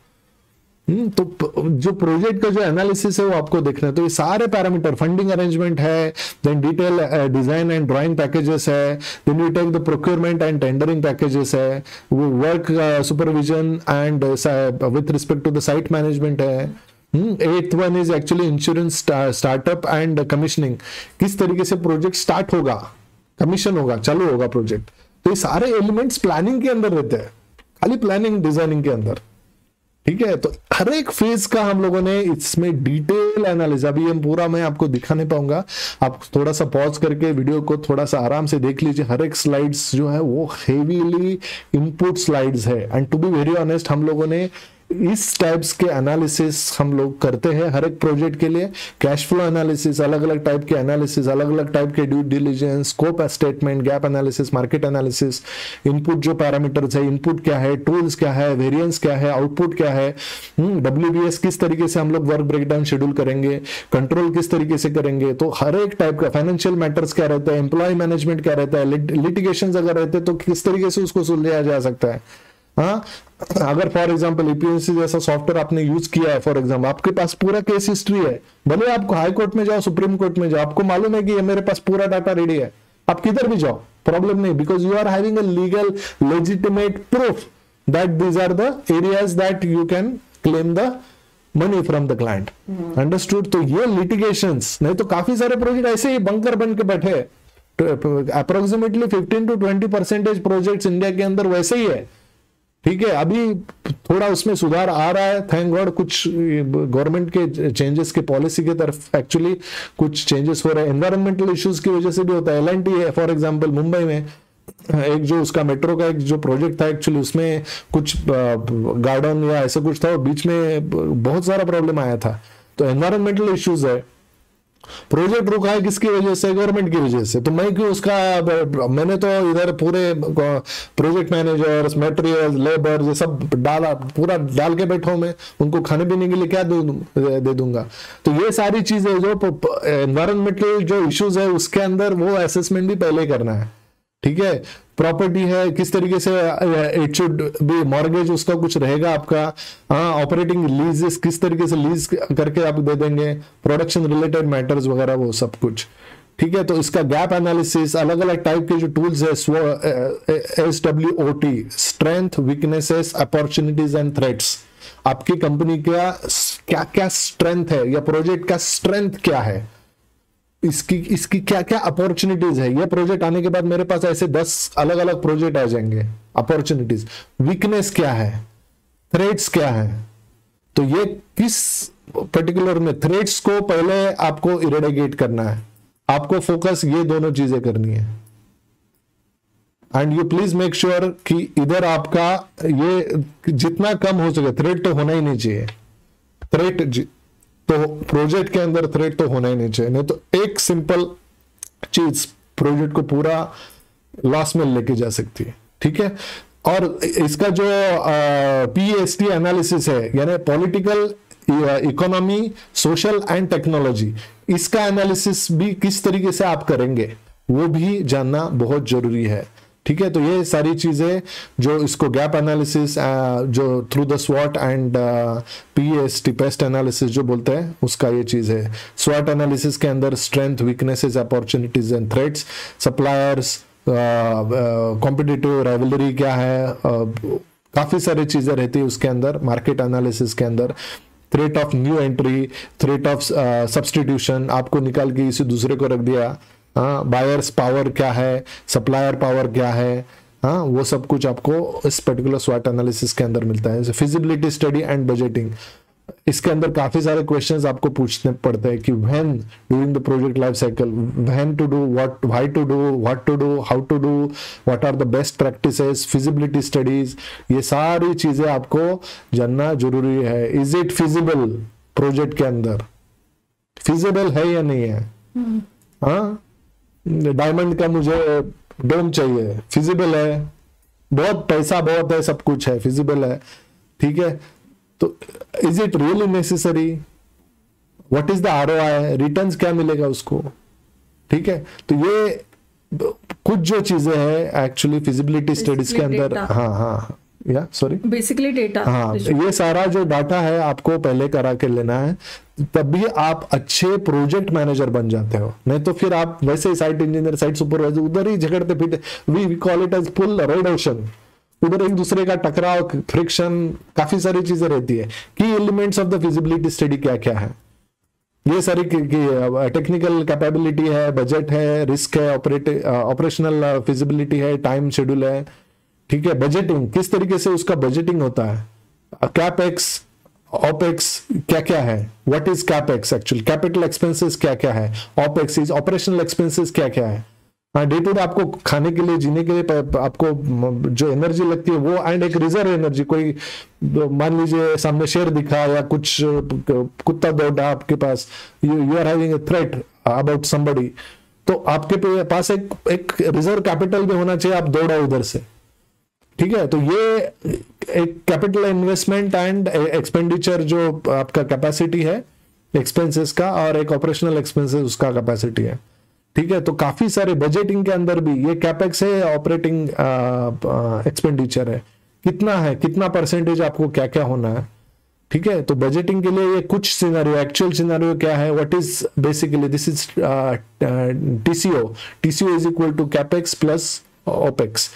हम्म तो जो प्रोजेक्ट का जो एनालिसिस है वो आपको देखना है। तो ये सारे पैरामीटर, फंडिंग अरेंजमेंट है, then detail design and drawing packages है, then you take the procurement and tendering packages है, वो work supervision and with respect to the site management है। Eighth one is actually insurance startup and commissioning, किस तरीके से प्रोजेक्ट स्टार्ट होगा, कमीशन होगा, चालू होगा प्रोजेक्ट। तो ये सारे एलिमेंट्स प्लानिंग के अंदर रहते हैं, खाली प्लानिंग डिजाइनिंग के अंदर। ठीक है, तो हर एक फेज का हम लोगों ने इसमें डिटेल एनालिसिस, अभी हम पूरा मैं आपको दिखा नहीं पाऊंगा, आप थोड़ा सा पॉज करके वीडियो को थोड़ा सा आराम से देख लीजिए। हर एक स्लाइड्स जो है वो हेवीली इनपुट स्लाइड्स है, and to be very honest हम लोगों ने इस टाइप्स के एनालिसिस हम लोग करते हैं हर एक प्रोजेक्ट के लिए। कैश फ्लो एनालिसिस, अलग अलग टाइप के एनालिसिस, अलग अलग टाइप के due diligence, scope statement, gap analysis, market analysis, input जो पैरामीटर्स है, इनपुट क्या है, टूल्स क्या है, वेरिएंस क्या है, आउटपुट क्या है, डब्ल्यूबीएस किस तरीके से हम लोग वर्क ब्रेकडाउन शेड्यूल करेंगे, कंट्रोल किस तरीके से करेंगे। तो हर एक टाइप का फाइनेंशियल मैटर्स क्या रहता है, एम्प्लॉय मैनेजमेंट क्या रहता है, लिटिगेशन अगर रहते हैं तो किस तरीके से उसको सुलझाया जा सकता है। हाँ, अगर फॉर एग्जांपल ईपीएससी जैसा सॉफ्टवेयर आपने यूज किया है, फॉर एग्जांपल आपके पास पूरा केस हिस्ट्री है, भले आप हाई कोर्ट में जाओ, सुप्रीम कोर्ट में जाओ, आपको मालूम है कि ये मेरे पास पूरा डाटा रेडी है, आप किधर भी जाओ प्रॉब्लम नहीं, because you are having a legal legitimate proof that these are the areas that you can claim the money from the client. Understood? तो ये लिटिगेशंस, नहीं तो काफी सारे प्रोजेक्ट ऐसे ही बंकर बन के बैठे, approximately fifteen to twenty percentage projects India के अंदर वैसे ही है। ठीक है, अभी थोड़ा उसमें सुधार आ रहा है, थैंक गॉड, कुछ गवर्नमेंट के चेंजेस के पॉलिसी के तरफ एक्चुअली कुछ चेंजेस हो रहे हैं, एनवायरमेंटल इश्यूज की वजह से भी होता है। एल एंड टी है फॉर एग्जांपल, मुंबई में एक जो उसका मेट्रो का एक जो प्रोजेक्ट था, एक्चुअली उसमें कुछ गार्डन या ऐसा कुछ था, बीच में बहुत सारा प्रॉब्लम आया था, तो एनवायरमेंटल इश्यूज है। प्रोजेक्ट रुका है किसकी वजह से? गवर्नमेंट की वजह से। तो मैं क्यों उसका, मैंने तो इधर पूरे प्रोजेक्ट मैनेजर्स, मटेरियल, लेबर ये सब डाला, पूरा डाल के बैठा हूं मैं, उनको खाने पीने के लिए क्या दे, दे दूंगा। तो ये सारी चीजें जो एनवायरमेंटल जो इश्यूज है उसके अंदर वो असेसमेंट भी पहले करना है। ठीक है, प्रॉपर्टी है किस तरीके से इट शुड बी मॉर्गेज उसका कुछ रहेगा आपका, हाँ, ऑपरेटिंग लीजेस किस तरीके से लीज करके आप दे देंगे, प्रोडक्शन रिलेटेड मैटर्स वगैरह वो सब कुछ। ठीक है, तो इसका गैप एनालिसिस, अलग अलग टाइप के जो टूल्स है, S W O T, strength, weaknesses, opportunities and threats, आपकी कंपनी का क्या क्या स्ट्रेंथ है या प्रोजेक्ट का स्ट्रेंथ क्या है, इसकी इसकी क्या क्या अपॉर्चुनिटीज है। ये प्रोजेक्ट आने के बाद मेरे पास ऐसे दस अलग अलग प्रोजेक्ट आ जाएंगे, अपॉर्चुनिटीज, वीकनेस क्या है, थ्रेट्स क्या है। तो ये किस पर्टिकुलर में थ्रेट्स को पहले आपको इरेडिकेट करना है, आपको फोकस ये दोनों चीजें करनी है। And you please make sure कि इधर आपका ये जितना कम हो सके, थ्रेट तो होना ही नहीं चाहिए, थ्रेट तो प्रोजेक्ट के अंदर थ्रेट तो होना ही नहीं चाहिए, नहीं तो एक सिंपल चीज प्रोजेक्ट को पूरा लॉस में लेके जा सकती है। ठीक है, और इसका जो पीएसटी एनालिसिस है, यानी political, economy, social and technology, इसका एनालिसिस भी किस तरीके से आप करेंगे वो भी जानना बहुत जरूरी है। ठीक है, तो ये सारी चीजें जो इसको गैप एनालिसिस जो थ्रू द स्वॉट एंड पीएसटी, पेस्ट एनालिसिस जो बोलते हैं, उसका ये चीज है। स्वॉट एनालिसिस के अंदर strength, weaknesses, opportunities and threats, suppliers, competitive rivalry क्या है, uh, काफी सारी चीजें रहती है उसके अंदर। मार्केट एनालिसिस के अंदर threat of new entry, threat of substitution, आपको निकाल के इसे दूसरे को रख दिया, हाँ, बायर्स पावर क्या है, सप्लायर पावर क्या है, हाँ, वो सब कुछ आपको इस पर्टिकुलर स्वॉट एनालिसिस के अंदर मिलता है। फिजिबिलिटी स्टडी एंड बजटिंग, इसके अंदर काफी सारे क्वेश्चंस आपको पूछने पड़ते हैं कि when during the project life cycle, when to do, what, why to do, what to do, how to do, what are the best practices, feasibility studies, ये सारी चीजें आपको जानना जरूरी है। इज इट फिजिबल, प्रोजेक्ट के अंदर फिजिबल है या नहीं है। हाँ, डायमंड का मुझे डोम चाहिए, फिजिबल है, बहुत पैसा बहुत है, सब कुछ है, फिजिबल है। ठीक है, तो is it really necessary, what is the ROI, returns क्या मिलेगा उसको। ठीक है, तो ये कुछ जो चीजें हैं एक्चुअली फिजिबिलिटी स्टडीज के अंदर, हाँ हाँ या सॉरी बेसिकली डेटा, हाँ, ये सारा जो डाटा है आपको पहले करा के लेना है, तभी आप अच्छे प्रोजेक्ट मैनेजर बन जाते हो। नहीं तो फिर आप वैसे साइट इंजीनियर, साइट सुपरवाइजर, उधर ही झगड़ते फिरते, we we call it as full red ocean, उधर एक दूसरे का टकराव, फ्रिक्शन, काफी सारी चीजें रहती है। Key elements of the feasibility study क्या क्या है, ये सारी टेक्निकल कैपेबिलिटी है, बजट है, रिस्क है, ऑपरेशनल फिजिबिलिटी है, टाइम शेड्यूल है। ठीक है, बजटिंग, किस तरीके से उसका बजटिंग होता है, कैपेक्स, ओपेक्स क्या क्या है, what is capex actually, capital expenses क्या क्या है, ओपेक्स इज ऑपरेशनल एक्सपेंसेस क्या क्या है। हाँ, डे टू डे आपको खाने के लिए, जीने के लिए आपको जो एनर्जी लगती है वो, एंड एक रिजर्व एनर्जी, कोई मान लीजिए सामने शेर दिखा या कुछ कुत्ता दौड़ा आपके पास, you are having a threat about somebody, तो आपके पास एक एक रिजर्व कैपिटल भी होना चाहिए, आप दौड़ा उधर से। ठीक है, तो ये एक कैपिटल इन्वेस्टमेंट एंड एक्सपेंडिचर जो आपका कैपेसिटी है एक्सपेंसेस का, और एक ऑपरेशनल एक्सपेंसेस उसका कैपेसिटी है। ठीक है, तो काफी सारे बजटिंग के अंदर भी ये कैपेक्स है, ऑपरेटिंग एक्सपेंडिचर है, कितना है, कितना परसेंटेज आपको क्या क्या होना है, ठीक है। तो बजटिंग के लिए ये कुछ सिनेरियो, एक्चुअल सिनेरियो क्या है, what is basically this is TCO, TCO is equal to capex plus opex,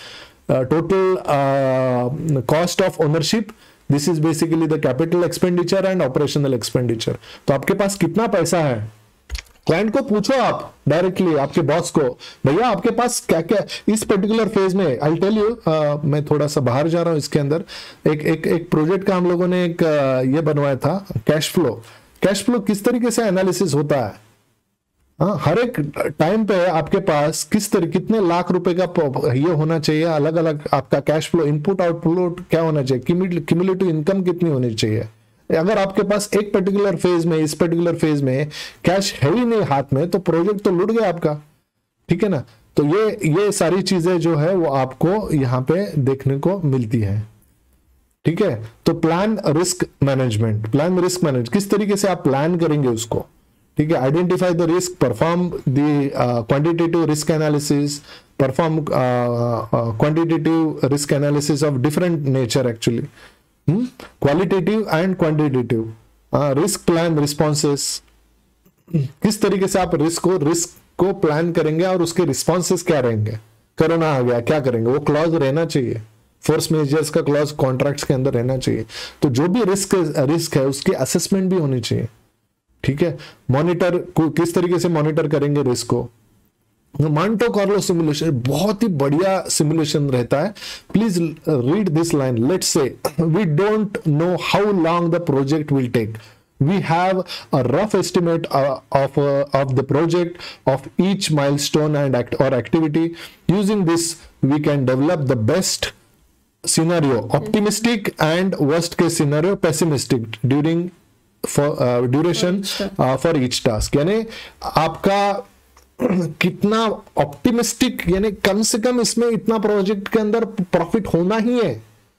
total cost of ownership, this is basically the capital expenditure and operational expenditure. तो आपके पास कितना पैसा है, क्लाइंट को पूछो आप डायरेक्टली, आपके बॉस को, भैया आपके पास क्या क्या इस पर्टिकुलर फेज में, आई टेल यू, मैं थोड़ा सा बाहर जा रहा हूं इसके अंदर, एक एक एक प्रोजेक्ट का हम लोगों ने एक uh, ये बनवाया था, कैश फ्लो। कैश फ्लो किस तरीके से एनालिसिस होता है, हाँ, हर एक टाइम पे आपके पास किस तरह कितने लाख रुपए का ये होना चाहिए, अलग अलग आपका कैश फ्लो, इनपुट आउटपुट क्या होना चाहिए, क्यूमुलेटिव इनकम कितनी होनी चाहिए। अगर आपके पास एक पर्टिकुलर फेज में, इस पर्टिकुलर फेज में कैश है ही नहीं हाथ में, तो प्रोजेक्ट तो लुट गया आपका, ठीक है ना। तो ये ये सारी चीजें जो है वो आपको यहाँ पे देखने को मिलती है, ठीक है। तो plan risk management, plan risk manage किस तरीके से आप प्लान करेंगे उसको, ठीक है। Identify the risk, perform the quantitative risk analysis, perform quantitative risk analysis of different nature actually, qualitative and quantitative risk plan responses, किस तरीके से आप रिस्क को रिस्क को प्लान करेंगे और उसके रिस्पॉन्सेस क्या रहेंगे। कोरोना आ गया, क्या करेंगे, वो क्लॉज रहना चाहिए, फोर्स मेजर्स का क्लॉज कॉन्ट्रैक्ट्स के अंदर रहना चाहिए। तो जो भी रिस्क रिस्क है उसकी असेसमेंट भी होनी चाहिए, ठीक है। मॉनिटर को किस तरीके से मॉनिटर करेंगे रिस्क को। मॉन्टे कार्लो सिमुलेशन बहुत ही बढ़िया सिमुलेशन रहता है, please read this line, let's say we don't know how long the project will take, we have a rough estimate uh, of uh, of the project, of each milestone and act or activity. Using this we can develop the best scenario, optimistic, and worst case scenario, pessimistic, during for uh, duration uh, for each task. यानी आपका कितना ऑप्टिमिस्टिक, यानी कम से कम इसमें इतना प्रोजेक्ट के अंदर प्रॉफिट होना ही है,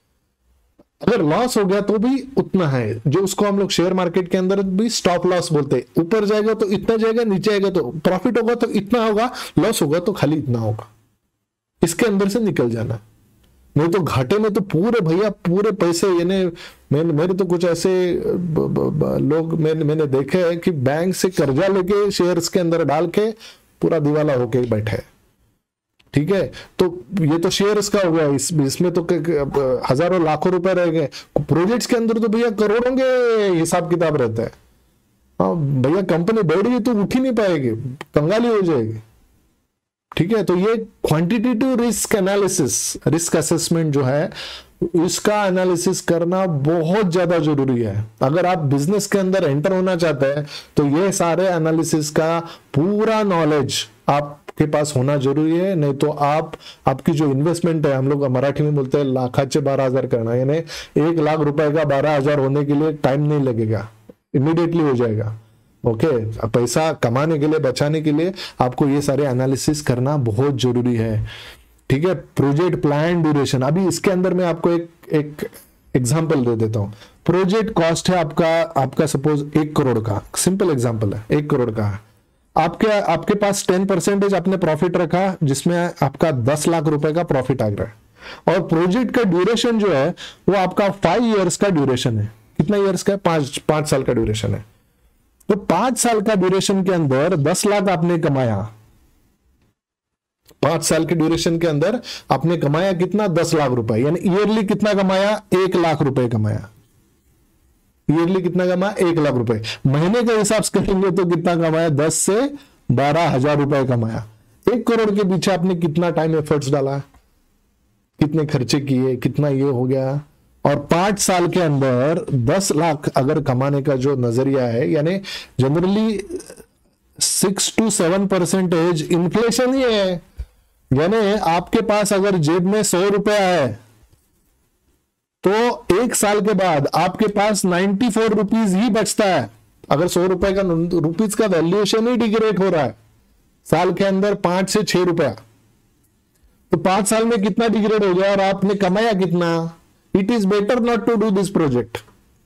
अगर लॉस हो गया तो भी उतना है, जो उसको हम लोग शेयर मार्केट के अंदर भी स्टॉप लॉस बोलते हैं। ऊपर जाएगा तो इतना जाएगा, नीचे आएगा तो प्रॉफिट होगा तो इतना होगा, लॉस होगा तो खाली इतना होगा, इसके अंदर से निकल जाना। नहीं तो घाटे में तो पूरे भैया पूरे पैसे, यानी मैंने मेरे तो कुछ ऐसे ब, ब, ब, लोग मैंने मैंने देखे हैं कि बैंक से कर्जा लेके शेयर्स के अंदर डाल के पूरा दिवाला होके बैठे, ठीक है। तो ये तो शेयर्स का हो गया, इस, इसमें तो हजारों लाखों रुपए रह गए। प्रोजेक्ट्स के अंदर तो भैया करोड़ों के हिसाब किताब रहता है। हाँ भैया, कंपनी बैठ गई तो उठ ही नहीं पाएगी, कंगाली हो जाएगी, ठीक है। तो ये quantitative risk analysis, risk assessment जो है, इसका एनालिसिस करना बहुत ज्यादा जरूरी है। अगर आप बिजनेस के अंदर एंटर होना चाहते हैं तो ये सारे एनालिसिस का पूरा नॉलेज आप के पास होना जरूरी है, नहीं तो आप आपकी जो इन्वेस्टमेंट है, हम लोग मराठी में बोलते हैं लाखाचे बारह हजार करना, यानी एक लाख रुपए का बारह हजार होने के लिए टाइम नहीं लगेगा, इमीडिएटली हो जाएगा। ओके okay, पैसा कमाने के लिए, बचाने के लिए आपको ये सारे एनालिसिस करना बहुत जरूरी है, ठीक है। प्रोजेक्ट प्लान ड्यूरेशन, अभी इसके अंदर मैं आपको एक एक एग्जांपल दे देता हूं। प्रोजेक्ट कॉस्ट है आपका आपका सपोज एक करोड़ का, सिंपल एग्जांपल है, एक करोड़ का है। आपके आपके पास टेन परसेंटेज आपने प्रॉफिट रखा, जिसमें आपका दस लाख रुपए का प्रॉफिट आ रहा है, और प्रोजेक्ट का ड्यूरेशन जो है वो आपका फाइव इयर्स का ड्यूरेशन है। कितना इयर्स का है? पांच पांच साल का ड्यूरेशन है। तो पांच साल का ड्यूरेशन के अंदर दस लाख आपने कमाया, पांच साल के ड्यूरेशन के अंदर आपने कमाया कितना? दस लाख रुपए, यानी ईयरली कितना कमाया? एक लाख रुपए कमाया। ईयरली कितना कमाया? एक लाख रुपए। महीने के हिसाब से करेंगे तो कितना कमाया? दस से बारह हजार रुपए कमाया। एक करोड़ के पीछे आपने कितना टाइम एफर्ट्स डाला, कितने खर्चे किए, कितना ये हो गया। और पांच साल के अंदर दस लाख अगर कमाने का जो नजरिया है, यानी generally six to seven percentage inflation ही है। यानी आपके पास अगर जेब में सौ रुपया है तो एक साल के बाद आपके पास नाइन्टी फोर रुपीज ही बचता है। अगर सौ रुपए का रुपीज का वैल्यूएशन ही डिग्रेड हो रहा है साल के अंदर पांच से छह रुपया, तो पांच साल में कितना डिग्रेड हो गया और आपने कमाया कितना? It is better not to do this project.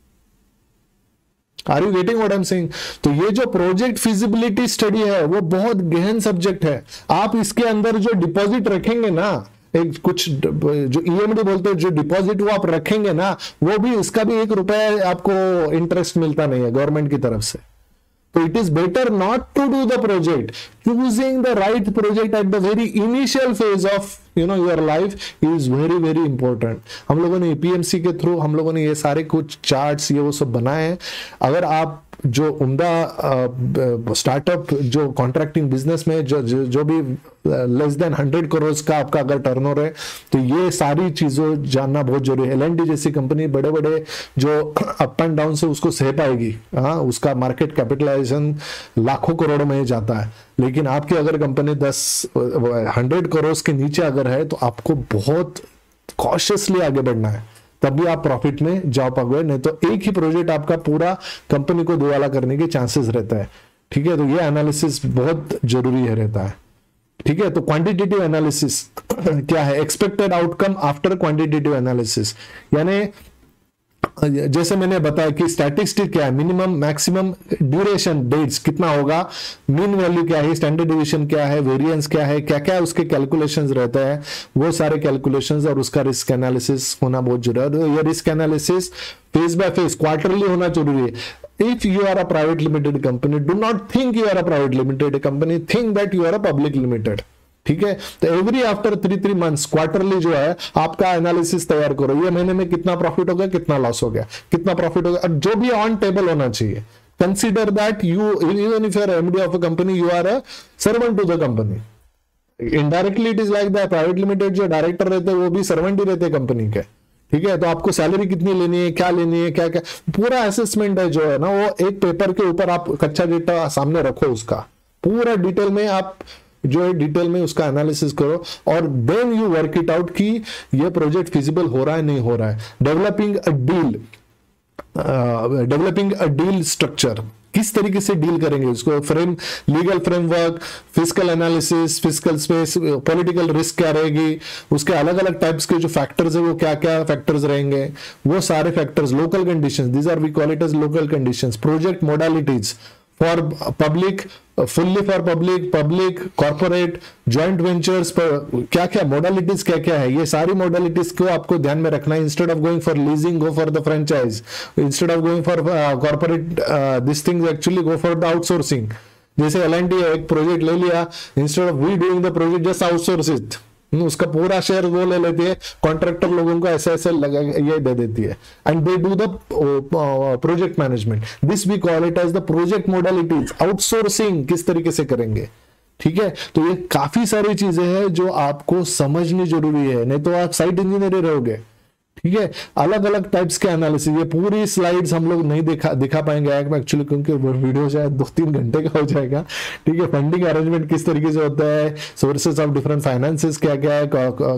Are you getting what I am saying? तो ये जो प्रोजेक्ट फिजिबिलिटी स्टडी है वो बहुत गहन सब्जेक्ट है। आप इसके अंदर जो डिपॉजिट रखेंगे ना, एक कुछ जो ईएमडी बोलते हैं, जो डिपॉजिट वो आप रखेंगे ना, वो भी उसका भी एक रुपया आपको इंटरेस्ट मिलता नहीं है गवर्नमेंट की तरफ से। तो it is better not to do the project, choosing the right project at the very initial phase of you know your life is very very important. हम लोगों ने पीएमसी के थ्रू हम लोगों ने ये सारे कुछ चार्ट्स ये वो सब बनाए हैं। अगर आप जो उम्दा स्टार्टअप जो कॉन्ट्रैक्टिंग बिजनेस में जो जो, जो भी लेस देन हंड्रेड करोड़ का आपका अगर टर्नओवर है, तो ये सारी चीजों जानना बहुत जरूरी है। एल एंड डी जैसी कंपनी बड़े बड़े जो अप एंड डाउन से उसको सह पाएगी, हाँ, उसका मार्केट कैपिटलाइजेशन लाखों करोड़ों में जाता है। लेकिन आपकी अगर कंपनी दस हंड्रेड करोड़ के नीचे अगर है, तो आपको बहुत कॉशियसली आगे बढ़ना है, तब भी आप प्रॉफिट में जा पाओगे। नहीं तो एक ही प्रोजेक्ट आपका पूरा कंपनी को दिवाला करने के चांसेस रहता है। ठीक है, तो ये एनालिसिस बहुत जरूरी है रहता है। ठीक है, तो क्वांटिटेटिव एनालिसिस क्या है? Expected outcome after quantitative analysis, यानी जैसे मैंने बताया कि स्टैटिस्टिक क्या है, मिनिमम मैक्सिमम ड्यूरेशन डेट्स कितना होगा, मीन वैल्यू क्या है, स्टैंडर्ड डिवीजन क्या है, वेरिएंस क्या है, क्या क्या उसके कैलकुलेशंस रहते हैं, वो सारे कैलकुलेशंस और उसका रिस्क एनालिसिस होना बहुत जरूरी है। ये risk analysis phase by phase quarterly होना जरूरी है। If you are a private limited company, do not think you are a private limited company, think that you are a public limited। ठीक है, तो every after three three months quarterly जो है आपका एनालिसिस तैयार करो, ये महीने में कितना प्रॉफिट हो गया, कितना लॉस हो गया, कितना प्रॉफिट हो गया, और जो भी ऑन टेबल होना चाहिए। Consider that you even if you are MD of a company, you are a servant to the company. Indirectly it is like that. Private limited जो डायरेक्टर रहते हैं वो भी सर्वेंट ही रहते हैं कंपनी के। ठीक है, तो आपको सैलरी कितनी लेनी है, क्या लेनी है, क्या क्या पूरा असेसमेंट है जो है ना, वो एक पेपर के ऊपर आप कच्चा डेटा सामने रखो, उसका पूरा डिटेल में आप जो है डिटेल में उसका एनालिसिस करो, और then you work it out कि ये प्रोजेक्ट फिजिबल हो रहा है नहीं हो रहा है। Developing a deal, developing a deal structure, किस तरीके से डील करेंगे उसको, frame legal framework, physical analysis, physical space, political risk क्या रहेगी, उसके अलग अलग टाइप्स के जो फैक्टर्स है वो क्या क्या फैक्टर्स रहेंगे, वो सारे factors, local conditions, these are we call it as local conditions. Project modalities for public, fully for public, public, corporate, joint ventures, क्या क्या मोडालिटीज क्या क्या है, ये सारी मोडालिटीज को आपको ध्यान में रखना है। Instead of going for leasing, go for the franchise. Instead of going for corporate this things, actually go for the outsourcing. जैसे एल एंड डी एक प्रोजेक्ट ले लिया, instead of we doing the project just outsource it, उसका पूरा शेयर वो ले लेती है, कॉन्ट्रैक्टर लोगों को ऐसे ऐसे लगा ये दे देती है, and they do the project management. This we call it as the project modalities. Outsourcing किस तरीके से करेंगे, ठीक है, तो ये काफी सारी चीजें हैं जो आपको समझनी जरूरी है, नहीं तो आप साइट इंजीनियर रहोगे। ठीक है, अलग अलग टाइप्स के एनालिसिस, ये पूरी स्लाइड्स हम लोग नहीं दिखा दिखा पाएंगे एक्चुअली, क्योंकि वीडियो शायद दो तीन घंटे का हो जाएगा। ठीक है, फंडिंग अरेंजमेंट किस तरीके से होता है, सोर्सेस ऑफ डिफरेंट फाइनेंसेस क्या क्या है,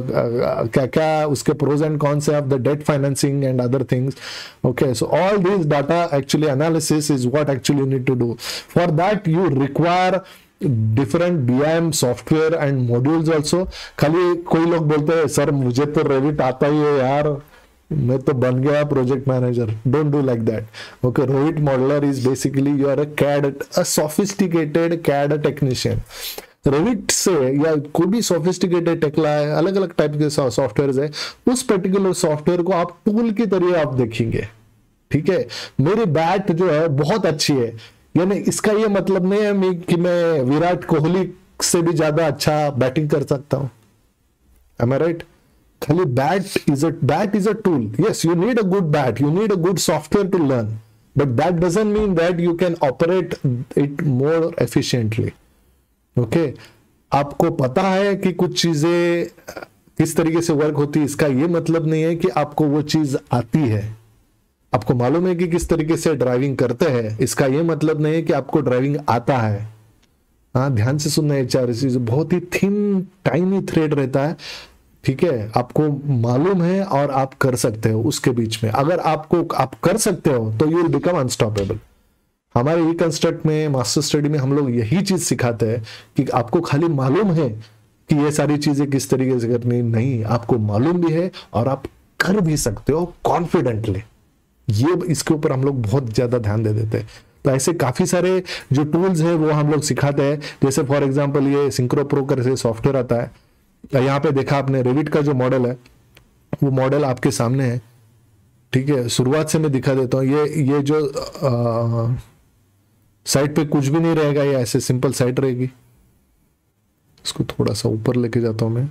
क्या क्या उसके pros and cons of the debt financing and other things. Okay, so all this data actually analysis is what actually you need to do. For that you require different B I M software and modules also. खाली कोई लोग बोलते हैं सर मुझे तो रेविट आता ही है यार, मैं तो बन गया project manager. Don't do like that. Okay, Revit modeler is basically you are a CAD, a sophisticated CAD technician. Revit से या कोई भी सोफिस्टिकेटेड टेक्ला है, अलग अलग टाइप के सॉफ्टवेयर है, उस पर्टिकुलर सॉफ्टवेयर को आप टूल की तरह आप देखेंगे। ठीक है, मेरी बैट जो है बहुत अच्छी है, यानी इसका ये मतलब नहीं है कि मैं विराट कोहली से भी ज्यादा अच्छा बैटिंग कर सकता हूं। Am I right? खाली bat is a bat is a tool. Yes, you need a good bat, you need a good software to learn, but that doesn't mean that you can operate it more efficiently. Okay, आपको पता है कि कुछ चीजें किस तरीके से वर्क होती है, इसका ये मतलब नहीं है कि आपको वो चीज आती है। आपको मालूम है कि किस तरीके से ड्राइविंग करते हैं, इसका ये मतलब नहीं है कि आपको ड्राइविंग आता है। हाँ, ध्यान से सुनना है, चार चीज बहुत ही थिन टाइनी थ्रेड रहता है। ठीक है, आपको मालूम है और आप कर सकते हो उसके बीच में। अगर आपको आप कर सकते हो तो यू विल बिकम अनस्टॉपेबल। हमारे ई कंस्ट्रक्ट में मास्टर स्टडी में हम लोग यही चीज सिखाते हैं कि आपको खाली मालूम है कि ये सारी चीजें किस तरीके से करनी, नहीं, आपको मालूम भी है और आप कर भी सकते हो कॉन्फिडेंटली। ये इसके ऊपर हम लोग बहुत ज्यादा ध्यान दे देते हैं। तो ऐसे काफी सारे जो टूल्स हैं वो हम लोग सिखाते हैं। जैसे फॉर एग्जांपल ये सिंक्रो प्रो करके सॉफ्टवेयर आता है, यहाँ पे देखा आपने रेविट का जो मॉडल है वो मॉडल आपके सामने है, ठीक है। शुरुआत से मैं दिखा देता हूँ। ये ये जो साइड पे कुछ भी नहीं रहेगा, ये ऐसे सिंपल साइड रहेगी। इसको थोड़ा सा ऊपर लेके जाता हूं मैं।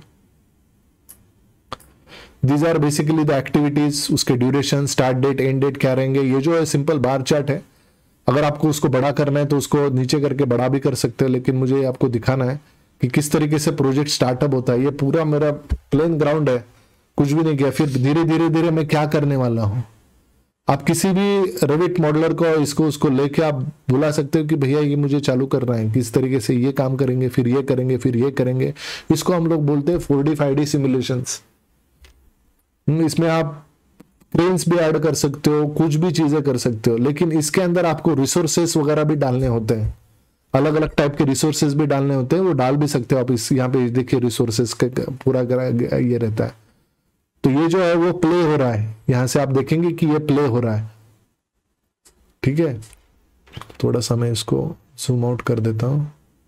These are basically the activities, उसके duration, start date, end date क्या रहेंगे। ये जो है सिंपल बार चार्ट है। अगर आपको उसको बड़ा करना है तो उसको नीचे करके बड़ा भी कर सकते हो, लेकिन मुझे आपको दिखाना है कि किस तरीके से प्रोजेक्ट स्टार्टअप होता है। ये पूरा मेरा प्लेन ग्राउंड है, कुछ भी नहीं किया। फिर धीरे धीरे धीरे मैं क्या करने वाला हूं। आप किसी भी रेविट मॉडलर को इसको उसको लेके आप बुला सकते हो कि भैया ये मुझे चालू करना है, किस तरीके से ये काम करेंगे, फिर ये करेंगे, फिर ये करेंगे। इसको हम लोग बोलते हैं four D five D simulations. इसमें आप क्रेन्स भी ऐड कर सकते हो, कुछ भी चीजें कर सकते हो, लेकिन इसके अंदर आपको रिसोर्सेस वगैरह भी डालने होते हैं। अलग अलग टाइप के रिसोर्सेस भी डालने होते हैं, वो डाल भी सकते हो आप। इस यहाँ पे देखिए रिसोर्सेस का पूरा ये रहता है। तो ये जो है वो प्ले हो रहा है, यहां से आप देखेंगे कि ये प्ले हो रहा है, ठीक है। थोड़ा सा मैं इसको जूम आउट कर देता हूं,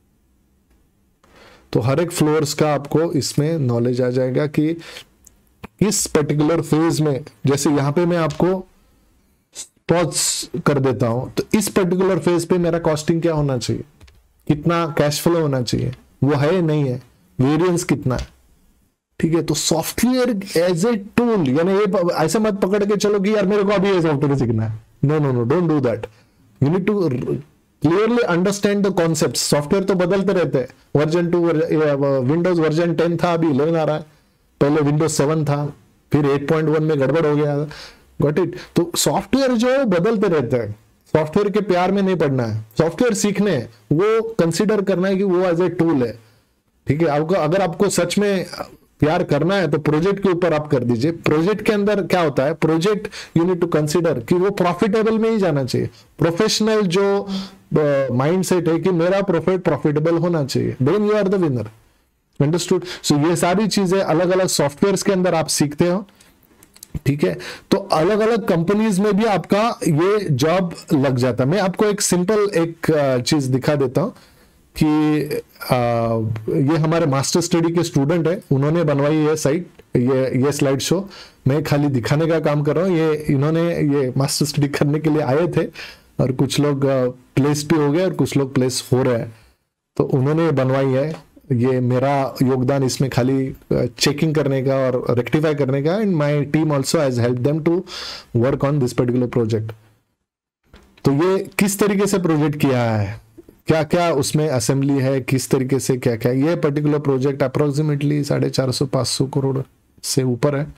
तो हर एक फ्लोर्स का आपको इसमें नॉलेज आ जाएगा कि इस पर्टिकुलर फेज में, जैसे यहां पे मैं आपको पॉज कर देता हूं, तो इस पर्टिकुलर फेज पे मेरा कॉस्टिंग क्या होना चाहिए, कितना कैश फ्लो होना चाहिए, वो है नहीं है, वेरिएंस कितना है, ठीक है। तो सॉफ्टवेयर एज ए टूल, यानी ये ऐसे मत पकड़ के चलो कि यार मेरे को अभी ये सॉफ्टवेयर सीखना है। No no no, don't do that. You need to clearly understand the concept. Software तो बदलते रहते हैं। Version two, Windows version ten था, अभी इलेवन आ रहा है, पहले विंडोज सेवन था, फिर एट पॉइंट वन में गड़बड़ हो गया। Got it. तो सॉफ्टवेयर जो है बदलते रहते हैं। सॉफ्टवेयर के प्यार में नहीं पड़ना है, सॉफ्टवेयर सीखने वो कंसिडर करना है कि वो एज ए टूल है, ठीक है। आपको अगर आपको सच में प्यार करना है तो प्रोजेक्ट के ऊपर आप कर दीजिए। प्रोजेक्ट के अंदर क्या होता है, project you need to consider कि वो प्रॉफिटेबल में ही जाना चाहिए। प्रोफेशनल जो माइंड सेट है कि मेरा प्रॉफिट प्रॉफिटेबल होना चाहिए, then you are the winner. Understood. So ये सारी चीजें अलग अलग सॉफ्टवेयर के अंदर आप सीखते हो, ठीक है। तो अलग अलग कंपनीज में भी आपका ये जॉब लग जाता है। मैं आपको एक सिंपल एक चीज दिखा देता हूं कि आ, ये हमारे मास्टर स्टडी के स्टूडेंट है, उन्होंने बनवाई है साइट, ये ये स्लाइड शो। मैं खाली दिखाने का काम कर रहा हूँ। ये इन्होंने ये मास्टर स्टडी करने के लिए आए थे और कुछ लोग प्लेस भी हो गए और कुछ लोग प्लेस हो रहे हैं, तो उन्होंने बनवाई है। ये मेरा योगदान इसमें खाली चेकिंग करने का और रेक्टिफाई करने का, and my team also has help them to work on this particular project. तो ये किस तरीके से प्रोजेक्ट किया है, क्या क्या उसमें असेंबली है, किस तरीके से क्या क्या। ये पर्टिकुलर प्रोजेक्ट अप्रोक्सीमेटली साढ़े चार सौ पांच सौ करोड़ से ऊपर है।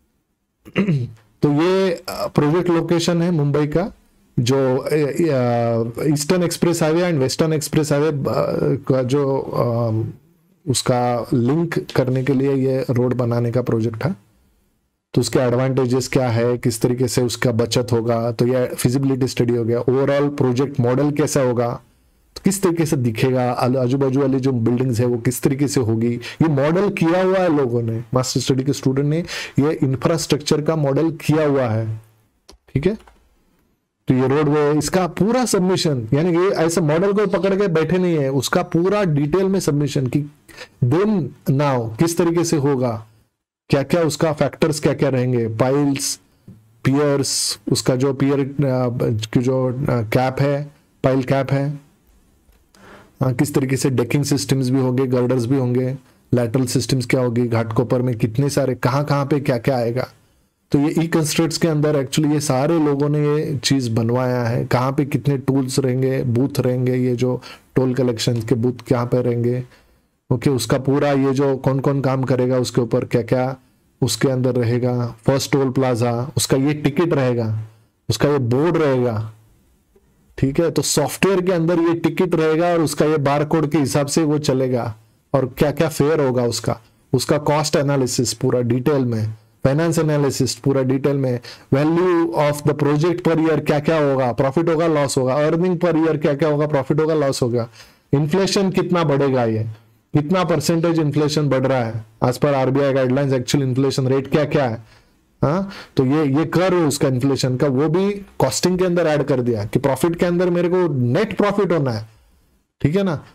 तो ये प्रोजेक्ट लोकेशन है मुंबई का, जो eastern express highway and western express highway का जो उसका लिंक करने के लिए ये रोड बनाने का प्रोजेक्ट है। तो उसके एडवांटेजेस क्या है, किस तरीके से उसका बचत होगा, तो ये फिजिबिलिटी स्टडी हो गया। ओवरऑल प्रोजेक्ट मॉडल कैसा होगा, तो किस तरीके से दिखेगा, आजू बाजू वाली जो बिल्डिंग्स है वो किस तरीके से होगी, ये मॉडल किया हुआ है लोगों ने, मास्टर स्टडी के स्टूडेंट ने ये इंफ्रास्ट्रक्चर का मॉडल किया हुआ है, ठीक है। तो ये रोड वे, इसका पूरा सबमिशन, यानी कि ऐसे मॉडल को पकड़ के बैठे नहीं है, उसका पूरा डिटेल में सबमिशन की देन नाउ किस तरीके से होगा, क्या क्या उसका फैक्टर्स क्या क्या रहेंगे, पाइल्स, पियर्स, उसका जो पियर की जो कैप है, पाइल कैप है, आ, किस तरीके से डेकिंग सिस्टम्स भी होंगे, गर्डर्स भी होंगे, लैटरल सिस्टम्स क्या होगी, घाटकोपर में कितने सारे कहाँ कहाँ पे क्या क्या आएगा। तो ये ई कंस्ट्रक्ट्स के अंदर एक्चुअली ये सारे लोगों ने ये चीज़ बनवाया है। कहाँ पे कितने टूल्स रहेंगे, बूथ रहेंगे, ये जो टोल कलेक्शन के बूथ कहाँ पे रहेंगे, ओके, उसका पूरा ये जो कौन कौन काम करेगा उसके ऊपर क्या क्या उसके अंदर रहेगा। फर्स्ट टोल प्लाजा, उसका ये टिकट रहेगा, उसका ये बोर्ड रहेगा, ठीक है। तो सॉफ्टवेयर के अंदर ये टिकट रहेगा और उसका ये बार कोड के हिसाब से वो चलेगा, और क्या क्या फेयर होगा उसका, उसका कॉस्ट एनालिसिस पूरा डिटेल में, फाइनेंस एनालिसिस पूरा डिटेल में, वैल्यू ऑफ द प्रोजेक्ट पर ईयर क्या क्या होगा, प्रॉफिट होगा लॉस होगा, अर्निंग पर ईयर क्या क्या होगा, प्रॉफिट होगा लॉस होगा, इन्फ्लेशन कितना बढ़ेगा, ये कितना परसेंटेज इन्फ्लेशन बढ़ रहा है आज पर RBI guidelines, actual inflation rate क्या क्या है, हाँ। तो ये ये कर उसका इन्फ्लेशन का वो भी कॉस्टिंग के अंदर ऐड कर दिया कि प्रॉफिट के अंदर मेरे को नेट प्रॉफिट होना है, ठीक है ना।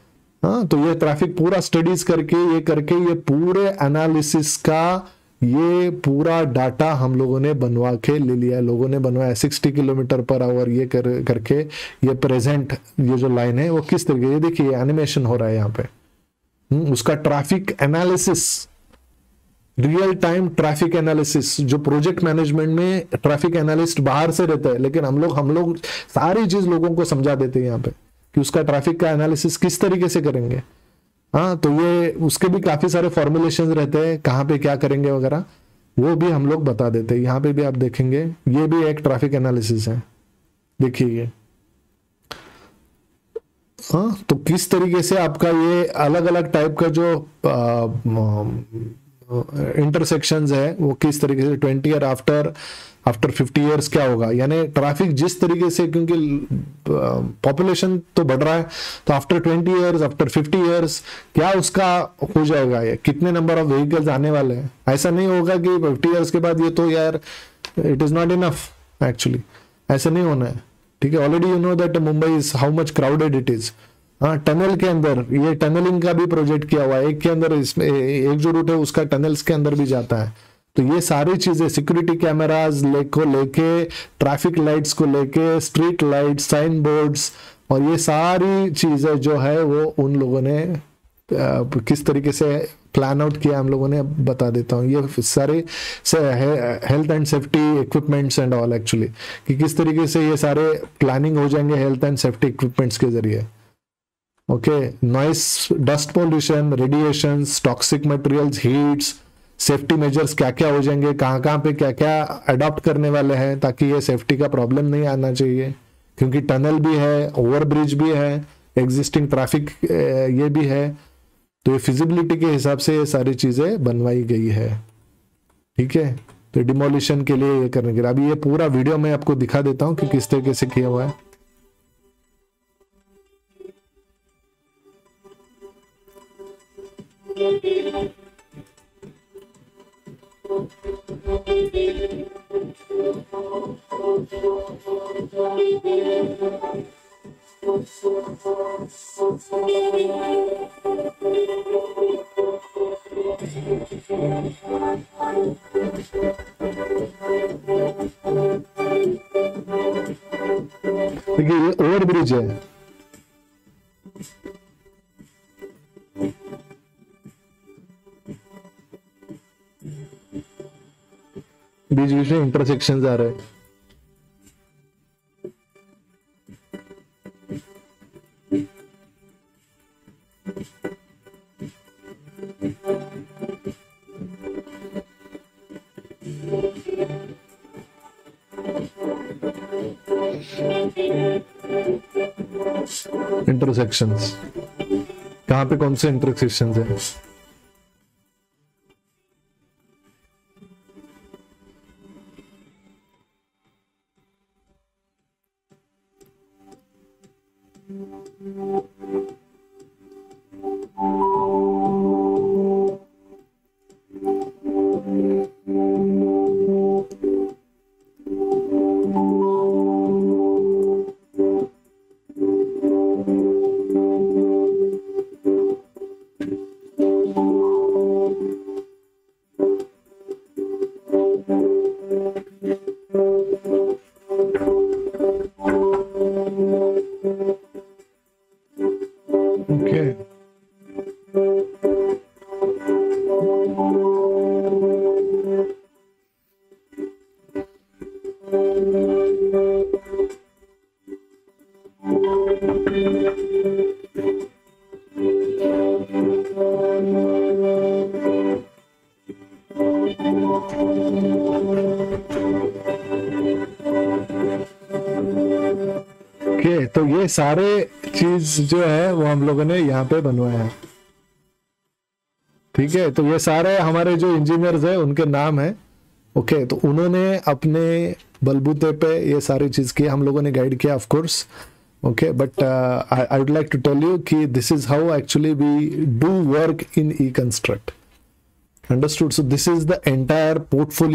हाँ, तो ये ट्रैफिक पूरा स्टडीज करके ये करके ये पूरे एनालिसिस का ये पूरा डाटा हम लोगों ने बनवा के ले लिया, लोगों ने बनवाया सिक्सटी किलोमीटर पर आवर ये कर करके ये प्रेजेंट ये जो लाइन है वो किस तरीके, ये देखिए एनिमेशन हो रहा है यहाँ पे, उसका traffic analysis, real time traffic analysis, जो प्रोजेक्ट मैनेजमेंट में ट्रैफिक एनालिस्ट बाहर से रहता है, लेकिन हम लोग हम लोग सारी चीज लोगों को समझा देते हैं यहाँ पे कि उसका ट्रैफिक का एनालिसिस किस तरीके से करेंगे। हाँ, तो ये उसके भी काफी सारे फॉर्मुलेशन रहते हैं, कहाँ पे क्या करेंगे वगैरह, वो भी हम लोग बता देते हैं। यहाँ पे भी आप देखेंगे ये भी एक ट्रैफिक एनालिसिस है, देखिए ये। हाँ, तो किस तरीके से आपका ये अलग अलग टाइप का जो इंटरसेक्शंस है वो किस तरीके से twenty year after after fifty years क्या होगा, यानी ट्रैफिक जिस तरीके से, क्योंकि पॉपुलेशन तो बढ़ रहा है, तो after twenty years after fifty years क्या उसका हो जाएगा, ये कितने नंबर ऑफ व्हीकल्स आने वाले हैं। ऐसा नहीं होगा कि फिफ्टी इयर्स के बाद ये तो यार it is not enough, actually ऐसा नहीं होना है। ठीक है, already you know that Mumbai is how much crowded it is. हाँ, टनल के अंदर ये टनलिंग का भी प्रोजेक्ट किया हुआ है, एक के अंदर इसमें एक जो रूट है उसका टनल्स के अंदर भी जाता है। तो ये सारी चीजें सिक्योरिटी कैमराज ले को लेके, ट्रैफिक लाइट्स को लेके, स्ट्रीट लाइट्स, साइन बोर्ड्स, और ये सारी चीजें जो है वो उन लोगों ने आ, किस तरीके से प्लान आउट किया हम लोगों ने बता देता हूँ। ये सारे से health and safety equipments and all, actually कि किस तरीके से ये सारे प्लानिंग हो जाएंगे हेल्थ एंड सेफ्टी इक्विपमेंट्स के जरिए। Okay, noise, dust pollution, radiations, toxic materials, heats, safety measures क्या क्या हो जाएंगे, कहाँ कहाँ पे क्या क्या अडॉप्ट करने वाले हैं, ताकि ये सेफ्टी का प्रॉब्लम नहीं आना चाहिए, क्योंकि टनल भी है, ओवर ब्रिज भी है, एग्जिस्टिंग ट्रैफिक ये भी है। तो ये फिजिबिलिटी के हिसाब से ये सारी चीजें बनवाई गई है। ठीक है, तो डिमोलिशन के लिए ये करने के लिए अभी ये पूरा वीडियो मैं आपको दिखा देता हूँ कि किस तरीके से किया हुआ है। देखिए ये ओवर ब्रिज है, बीच बीच में इंटरसेक्शन आ रहे हैं। इंटरसेक्शंस कहाँ पे कौन से इंटरसेक्शंस है? ओके, तो ये सारे चीज जो है वो हम लोगों ने यहाँ पे बनवाया है। ठीक है, तो ये सारे हमारे जो इंजीनियर्स है उनके नाम है। ओके, तो उन्होंने अपने बलबूते पे ये सारी चीज की, हम लोगों ने गाइड किया of course. Okay, but I would like to tell you कि this is how actually we do work in E construct. Understood? So this is the entire portfolio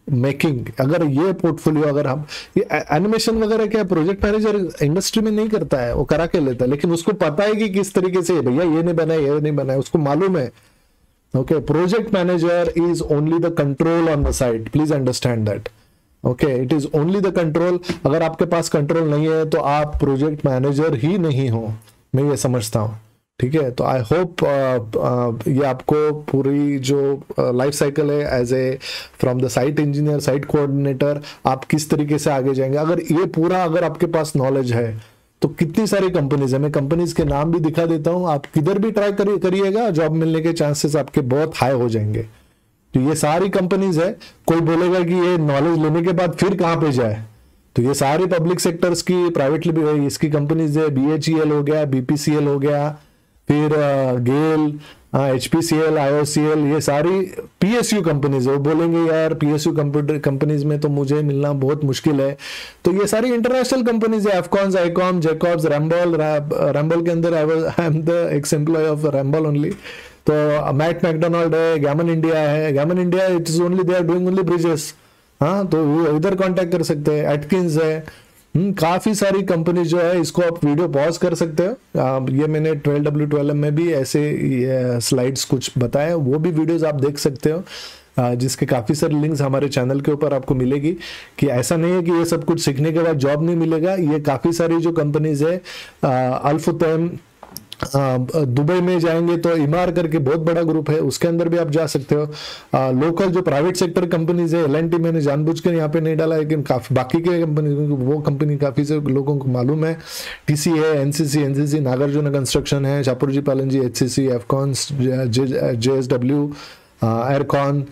making, अगर ये पोर्टफोलियो, अगर हम ये एनिमेशन वगैरह क्या प्रोजेक्ट मैनेजर इंडस्ट्री में नहीं करता है, वो करा के लेता है, लेकिन उसको पता है कि किस तरीके से भैया ये नहीं बना ये नहीं बना है, उसको मालूम है। Okay, project manager is only the control on the site, please understand that. Okay, it is only the control. अगर आपके पास कंट्रोल नहीं है तो आप प्रोजेक्ट मैनेजर ही नहीं हो, मैं ये समझता हूँ। ठीक है, तो आई होप ये आपको पूरी जो लाइफ uh, साइकिल है as a from the site engineer, site coordinator, आप किस तरीके से आगे जाएंगे, अगर ये पूरा अगर आपके पास नॉलेज है तो कितनी सारी कंपनीज है, मैं कंपनीज के नाम भी दिखा देता हूँ, आप किधर भी ट्राई करिए करिएगा, जॉब मिलने के चांसेस आपके बहुत हाई हो जाएंगे। तो ये सारी कंपनीज है, कोई बोलेगा कि ये नॉलेज लेने के बाद फिर कहाँ पे जाए, तो ये सारी पब्लिक सेक्टर्स की, प्राइवेटली इसकी कंपनीज है, बी एच ई एल हो गया, बी पी सी एल हो गया, फिर GAIL, H P C L, I O C L, ये सारी पी एस यू कंपनीज है। वो बोलेंगे यार P S U computer companies में तो मुझे मिलना बहुत मुश्किल है, तो ये सारी इंटरनेशनल कंपनीज है, Afcons, AECOM, Jacobs, Ramboll, Ramboll के अंदर I am the ex employee of Ramboll only, तो मैट मैकडोनाल्ड है, गैमन इंडिया है, Gammon India it is only they are doing only bridges, हाँ तो इधर कांटेक्ट कर सकते हैं, एटकिंस है, हम्म काफी सारी कंपनी जो है, इसको आप वीडियो पॉज कर सकते हो। आ, ये मैंने ट्वेल्व डब्ल्यू ट्वेल्व में भी ऐसे स्लाइड्स कुछ बताए, वो भी वीडियोस आप देख सकते हो, आ, जिसके काफी सारे लिंक्स हमारे चैनल के ऊपर आपको मिलेगी। कि ऐसा नहीं है कि ये सब कुछ सीखने के बाद जॉब नहीं मिलेगा, ये काफी सारी जो कंपनीज है, अल्फुतैम, दुबई में जाएंगे तो इमार करके बहुत बड़ा ग्रुप है, उसके अंदर भी आप जा सकते हो। आ, लोकल जो प्राइवेट सेक्टर कंपनीज है, एल एंड टी मैंने जानबूझकर यहाँ पे नहीं डाला, लेकिन काफी बाकी के कंपनी, वो कंपनी काफी से लोगों को मालूम है, टीसी है, एनसीसी, एनसीसी, नागार्जुन कंस्ट्रक्शन है, शापुरजी पालनजी, एचसीसी, एफकॉन्स, जेएसडब्ल्यू, एयरकॉन,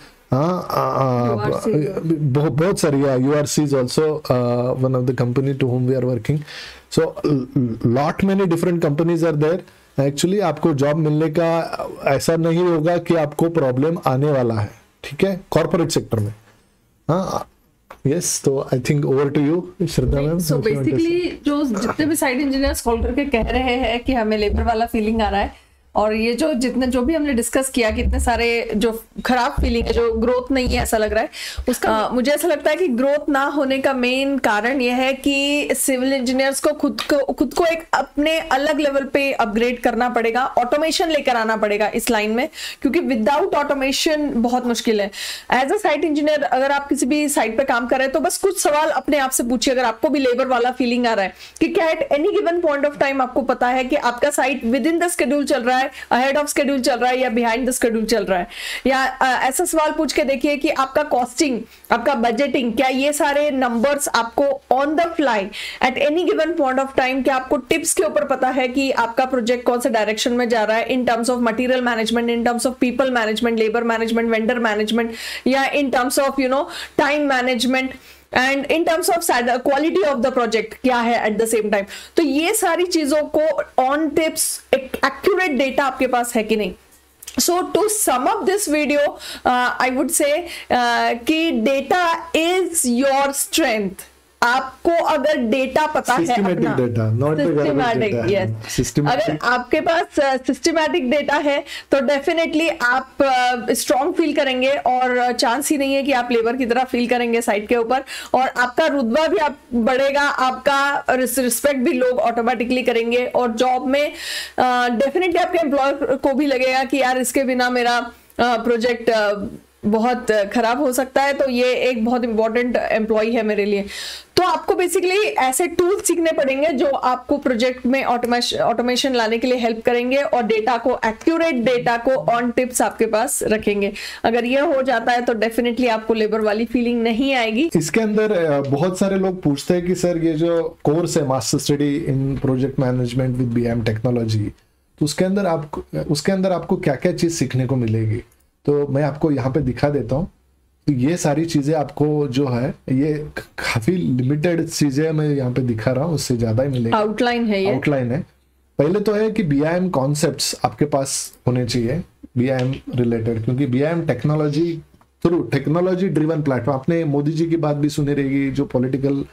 बहुत बहुत सारी, U R C is also one of the company to whom we are working. So lot many different companies are there. Actually आपको जॉब मिलने का ऐसा नहीं होगा कि आपको प्रॉब्लम आने वाला है, ठीक है, कॉर्पोरेट सेक्टर में। हाँ यस, तो I think over to you Shraddha ma'am. So basically जो जितने भी साइट इंजीनियर्स कॉल करके कह रहे हैं कि हमें लेबर वाला फीलिंग आ रहा है, और ये जो जितने जो भी हमने डिस्कस किया कि इतने सारे जो खराब फीलिंग है, जो ग्रोथ नहीं है ऐसा लग रहा है उसका, आ, मुझे ऐसा लगता है कि ग्रोथ ना होने का मेन कारण ये है कि सिविल इंजीनियर्स को खुद को खुद को एक अपने अलग लेवल पे अपग्रेड करना पड़ेगा, ऑटोमेशन लेकर आना पड़ेगा इस लाइन में, क्योंकि विदाउट ऑटोमेशन बहुत मुश्किल है। एज अ साइट इंजीनियर अगर आप किसी भी साइट पे काम कर रहे हैं तो बस कुछ सवाल अपने आप से पूछिए, अगर आपको भी लेबर वाला फीलिंग आ रहा है कि क्या at any given point of time आपको पता है कि आपका site within the schedule चल रहा है, अहेड ऑफ शेड्यूल चल रहा है या बिहाइंड द शेड्यूल चल रहा है, या आ, ऐसा सवाल पूछ के देखिए कि आपका कॉस्टिंग, आपका बजटिंग, क्या ये सारे नंबर्स आपको on the fly at any given point of time, क्या आपको टिप्स के ऊपर पता है कि आपका प्रोजेक्ट कौन से डायरेक्शन में जा रहा है, in terms of material management, in terms of people management, labour management, vendor management, या in terms of you know time management, and in terms of quality of the project क्या है एट द सेम टाइम। तो ये सारी चीजों को ऑन टिप्स, एक्यूरेट डेटा आपके पास है कि नहीं। So to sum up this video I would say कि डेटा इज योर स्ट्रेंथ। आपको अगर डेटा पता है अपना, सिस्टमैटिक, यस, अगर आपके पास सिस्टमैटिक डेटा है तो डेफिनेटली आप स्ट्रॉन्ग फील करेंगे, और चांस ही नहीं है कि आप लेबर की तरह फील करेंगे साइट के ऊपर, और आपका रुतबा भी आप बढ़ेगा, आपका रिस्पेक्ट भी लोग ऑटोमेटिकली करेंगे, और जॉब में डेफिनेटली आपके एम्प्लॉयर को भी लगेगा कि यार इसके बिना मेरा प्रोजेक्ट बहुत खराब हो सकता है, तो ये एक बहुत इंपॉर्टेंट एम्प्लॉय है मेरे लिए। तो आपको बेसिकली ऐसे टूल सीखने पड़ेंगे जो आपको प्रोजेक्ट में ऑटोमेशन लाने के लिए हेल्प करेंगे, और डेटा को, एक्यूरेट डेटा को ऑन टिप्स आपके पास रखेंगे। अगर ये हो जाता है तो डेफिनेटली आपको लेबर वाली फीलिंग नहीं आएगी। इसके अंदर बहुत सारे लोग पूछते हैं कि सर ये जो कोर्स है master study in project management with B M technology, तो उसके अंदर आपको उसके अंदर आपको क्या क्या चीज सीखने को मिलेगी, तो मैं आपको यहाँ पे दिखा देता हूँ। तो ये सारी चीजें आपको जो है, ये काफी लिमिटेड चीजें मैं यहाँ पे दिखा रहा हूँ, उससे ज्यादा ही मिलेगा। आउटलाइन है ये, आउटलाइन है। पहले तो है कि बी आई एम कॉन्सेप्ट्स आपके पास होने चाहिए, बी आई एम रिलेटेड, क्योंकि B I M technology through technology driven platform. आपने मोदी जी की बात भी सुनी रहेगी, जो पॉलिटिकल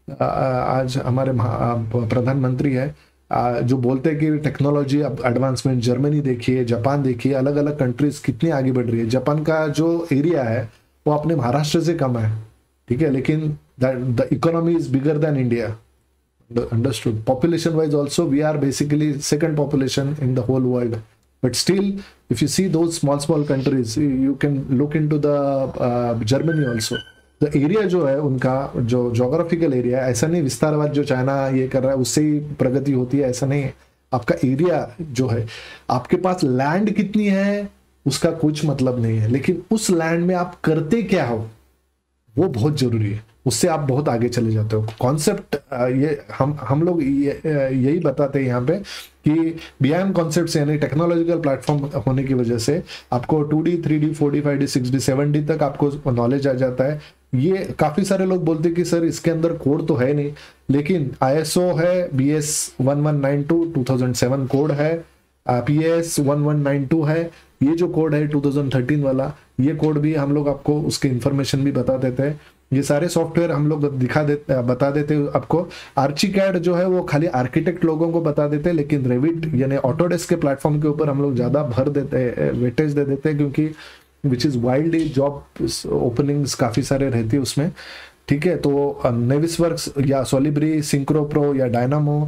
आज हमारे प्रधानमंत्री है, जो बोलते हैं कि टेक्नोलॉजी अब एडवांसमेंट, जर्मनी देखिए, जापान देखिए, अलग अलग कंट्रीज कितनी आगे बढ़ रही है। जापान का जो एरिया है वो अपने महाराष्ट्र से कम है, ठीक है, लेकिन the economy is bigger than India, understood. Population wise also we are basically second population in the whole world, but still if you see those small small countries, you can look into the uh, Germany also. The area जो है उनका जो geographical area, ऐसा नहीं विस्तारवाद जो चाइना ये कर रहा है उससे ही प्रगति होती है, ऐसा नहीं है. आपका एरिया जो है, आपके पास लैंड कितनी है उसका कुछ मतलब नहीं है, लेकिन उस लैंड में आप करते क्या हो वो बहुत जरूरी है, उससे आप बहुत आगे चले जाते हो. कॉन्सेप्ट ये हम हम लोग ये, यही बताते हैं यहाँ पे कि बियॉन्ड कॉन्सेप्ट्स यानी टेक्नोलॉजिकल प्लेटफॉर्म होने की वजह से आपको two D, three D, four D, five D, six D, seven D तक आपको नॉलेज आ जाता है. ये काफी सारे लोग बोलते हैं कि सर इसके अंदर कोड तो है नहीं, लेकिन आई एस ओ है, B S one one nine two two thousand seven code है, P S one one nine two है, ये जो कोड है टू थाउजेंड थर्टीन वाला, ये कोड भी हम लोग आपको उसके इंफॉर्मेशन भी बता देते हैं. ये सारे सॉफ्टवेयर हम लोग दिखा देते बता देते हैं आपको. आर्चिकैड जो है वो खाली आर्किटेक्ट लोगों को बता देते हैं, लेकिन रेविट यानी ऑटोडेस्क के प्लेटफॉर्म के ऊपर हम लोग ज्यादा भर देते हैं, वेटेज दे देते हैं, क्योंकि which is wildly job openings काफी सारे रहती है उसमें, ठीक है. तो नेविसवर्क्स या सोलिब्री, सिंक्रो प्रो या डायनामो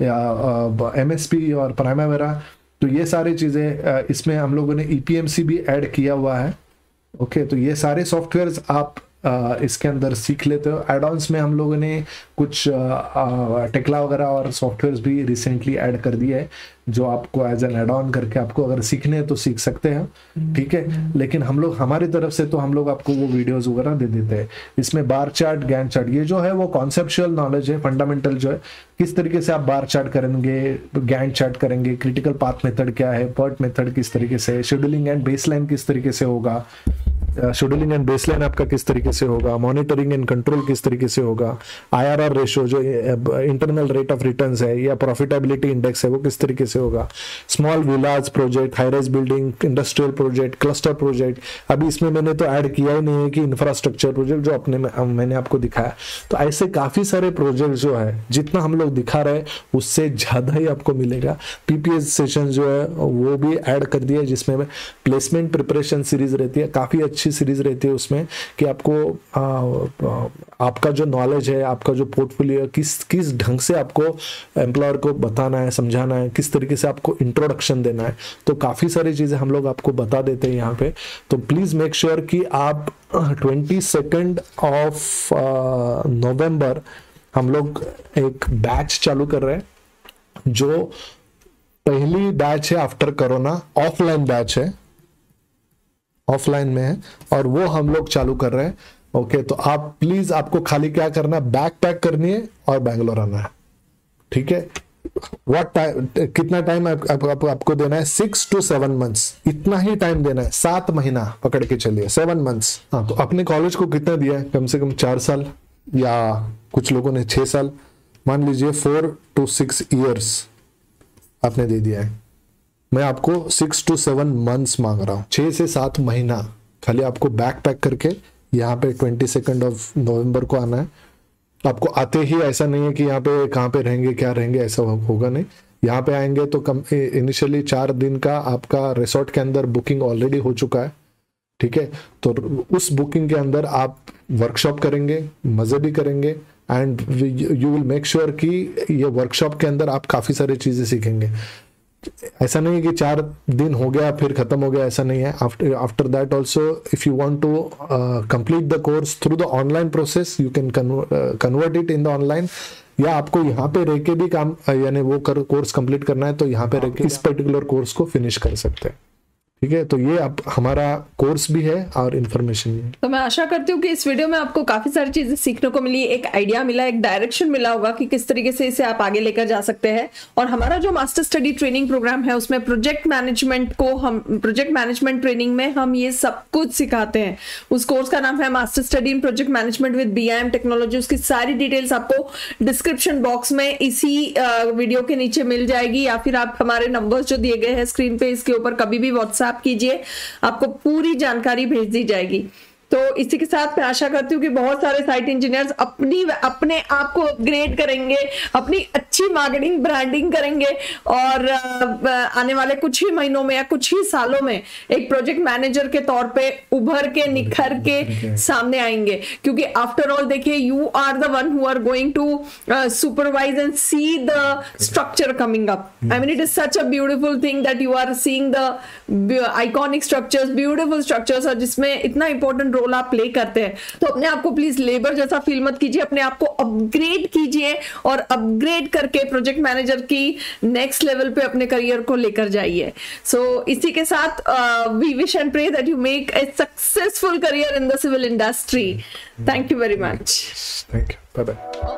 या एमएसपी और प्राइमावेरा, तो ये सारी चीजें इसमें हम लोगों ने ईपीएमसी भी ऐड किया हुआ है. ओके, तो ये सारे सॉफ्टवेयर्स आप Uh, इसके अंदर सीख लेते हो. एड-ऑन्स में हम लोगों ने कुछ टेक्ला वगैरह और सॉफ्टवेयर्स भी रिसेंटली ऐड कर दिए है, जो आपको एज एन एड ऑन करके आपको अगर सीखने हैं तो सीख सकते हैं, ठीक है. लेकिन हम लोग हमारी तरफ से तो हम लोग आपको वो वीडियोस वगैरह दे देते हैं. इसमें बार चार्ट, गैंट चार्ट, ये जो है वो कॉन्सेप्चुअल नॉलेज है, फंडामेंटल जो है, किस तरीके से आप बार चार्ट करेंगे, गैंट चार्ट करेंगे, क्रिटिकल पाथ मेथड क्या है, पर्ट मेथड किस तरीके से, शेड्यूलिंग एंड बेसलाइन किस तरीके से होगा, शेड्यूलिंग एंड बेसलाइन आपका किस तरीके से होगा, मॉनिटरिंग एंड कंट्रोल किस तरीके से होगा, आईआरआर रेशियो जो इंटरनल रेट ऑफ रिटर्न्स है या प्रॉफिटेबिलिटी इंडेक्स है वो किस तरीके से होगा, small village project, high rise building, industrial project, cluster project. अभी इसमें मैंने तो ऐड किया ही नहीं है कि इंफ्रास्ट्रक्चर प्रोजेक्ट जो अपने में, मैंने आपको दिखाया. तो ऐसे काफी सारे प्रोजेक्ट जो है, जितना हम लोग दिखा रहे हैं उससे ज्यादा ही आपको मिलेगा. पीपीएस सेशन जो है वो भी ऐड कर दिया, जिसमें प्लेसमेंट प्रिपरेशन सीरीज रहती है, काफी अच्छी सीरीज रहती है उसमें, कि आपको आ, आ, आपका जो नॉलेज है, आपका जो पोर्टफोलियो, किस किस ढंग से आपको एम्प्लॉयर को बताना है, समझाना है, किस तरीके से आपको इंट्रोडक्शन देना है. तो काफी सारी चीजें हम लोग आपको बता देते हैं यहाँ पे. तो प्लीज मेक श्योर कि आप ट्वेंटी सेकेंड ऑफ नवंबर हम लोग एक बैच चालू कर रहे हैं, जो पहली बैच है आफ्टर कोरोना, ऑफलाइन बैच है, ऑफलाइन में है, और वो हम लोग चालू कर रहे हैं. ओके, तो आप प्लीज, आपको खाली क्या करना है, बैग पैक करनी है और बैंगलोर आना है, ठीक है. व्हाट टाइम, कितना टाइम आप, आप, आप, आपको देना है, सिक्स टू सेवन मंथ्स, इतना ही टाइम देना है, सात महीना पकड़ के चलिए, सेवन मंथ्स. हाँ, तो अपने कॉलेज को कितना दिया है, कम से कम चार साल या कुछ लोगों ने छह साल, मान लीजिए फोर टू सिक्स ईयर्स आपने दे दिया है. मैं आपको सिक्स टू सेवन मंथ्स मांग रहा हूँ, छह से सात महीना. खाली आपको बैग पैक करके यहाँ पे ट्वेंटी सेकेंड ऑफ नवंबर को आना है. आपको आते ही ऐसा नहीं है कि यहाँ पे कहाँ पे रहेंगे, क्या रहेंगे, ऐसा होगा नहीं. यहाँ पे आएंगे तो कम इनिशियली चार दिन का आपका रिसोर्ट के अंदर बुकिंग ऑलरेडी हो चुका है, ठीक है. तो उस बुकिंग के अंदर आप वर्कशॉप करेंगे, मजे भी करेंगे, and you will make sure कि ये वर्कशॉप के अंदर आप काफी सारी चीजें सीखेंगे. ऐसा नहीं है कि चार दिन हो गया फिर खत्म हो गया, ऐसा नहीं है. After after that also if you want to complete the course through the online process, you can convert it in the online, या आपको यहाँ पे रह के भी काम यानी वो कर, कोर्स कंप्लीट करना है तो यहाँ पे रह के इस पर्टिकुलर कोर्स को फिनिश कर सकते हैं, ठीक है. तो ये अब हमारा कोर्स भी है और इन्फॉर्मेशन भी है. तो मैं आशा करती हूँ कि इस वीडियो में आपको काफी सारी चीजें सीखने को मिली, एक आइडिया मिला, एक डायरेक्शन मिला होगा कि किस तरीके से इसे आप आगे लेकर जा सकते हैं. और हमारा जो मास्टर स्टडी ट्रेनिंग प्रोग्राम है उसमें प्रोजेक्ट मैनेजमेंट को हम प्रोजेक्ट मैनेजमेंट ट्रेनिंग में हम ये सब कुछ सिखाते हैं. उस कोर्स का नाम है master study in project management with BIM technology. उसकी सारी डिटेल्स आपको डिस्क्रिप्शन बॉक्स में इसी वीडियो के नीचे मिल जाएगी, या फिर आप हमारे नंबर्स जो दिए गए हैं स्क्रीन पे इसके ऊपर कभी भी व्हाट्सएप कीजिए, आपको पूरी जानकारी भेज दी जाएगी. तो इसी के साथ मैं आशा करती हूँ कि बहुत सारे साइट इंजीनियर्स अपनी अपने आप को अपग्रेड करेंगे, अपनी अच्छी मार्केटिंग ब्रांडिंग करेंगे और आने वाले कुछ ही महीनों में या कुछ ही सालों में एक प्रोजेक्ट मैनेजर के तौर पे उभर के निखर के सामने आएंगे। क्योंकि आफ्टर ऑल देखिए, you are the one who are going to supervise and see the structure coming up. I mean it is such a beautiful thing that you are seeing the iconic structures, beautiful structures, और जिसमें इतना इंपॉर्टेंट रोल आप प्ले करते हैं। तो अपने आप को प्लीज लेबर जैसा फील मत कीजिए, अपने आप को अपग्रेड कीजिए और अपग्रेड करके प्रोजेक्ट मैनेजर की नेक्स्ट लेवल पे अपने करियर को लेकर जाइए। सो so, इसी के साथ we wish and pray that you make a successful career in the civil industry. Thank you very much. Thank you, bye bye.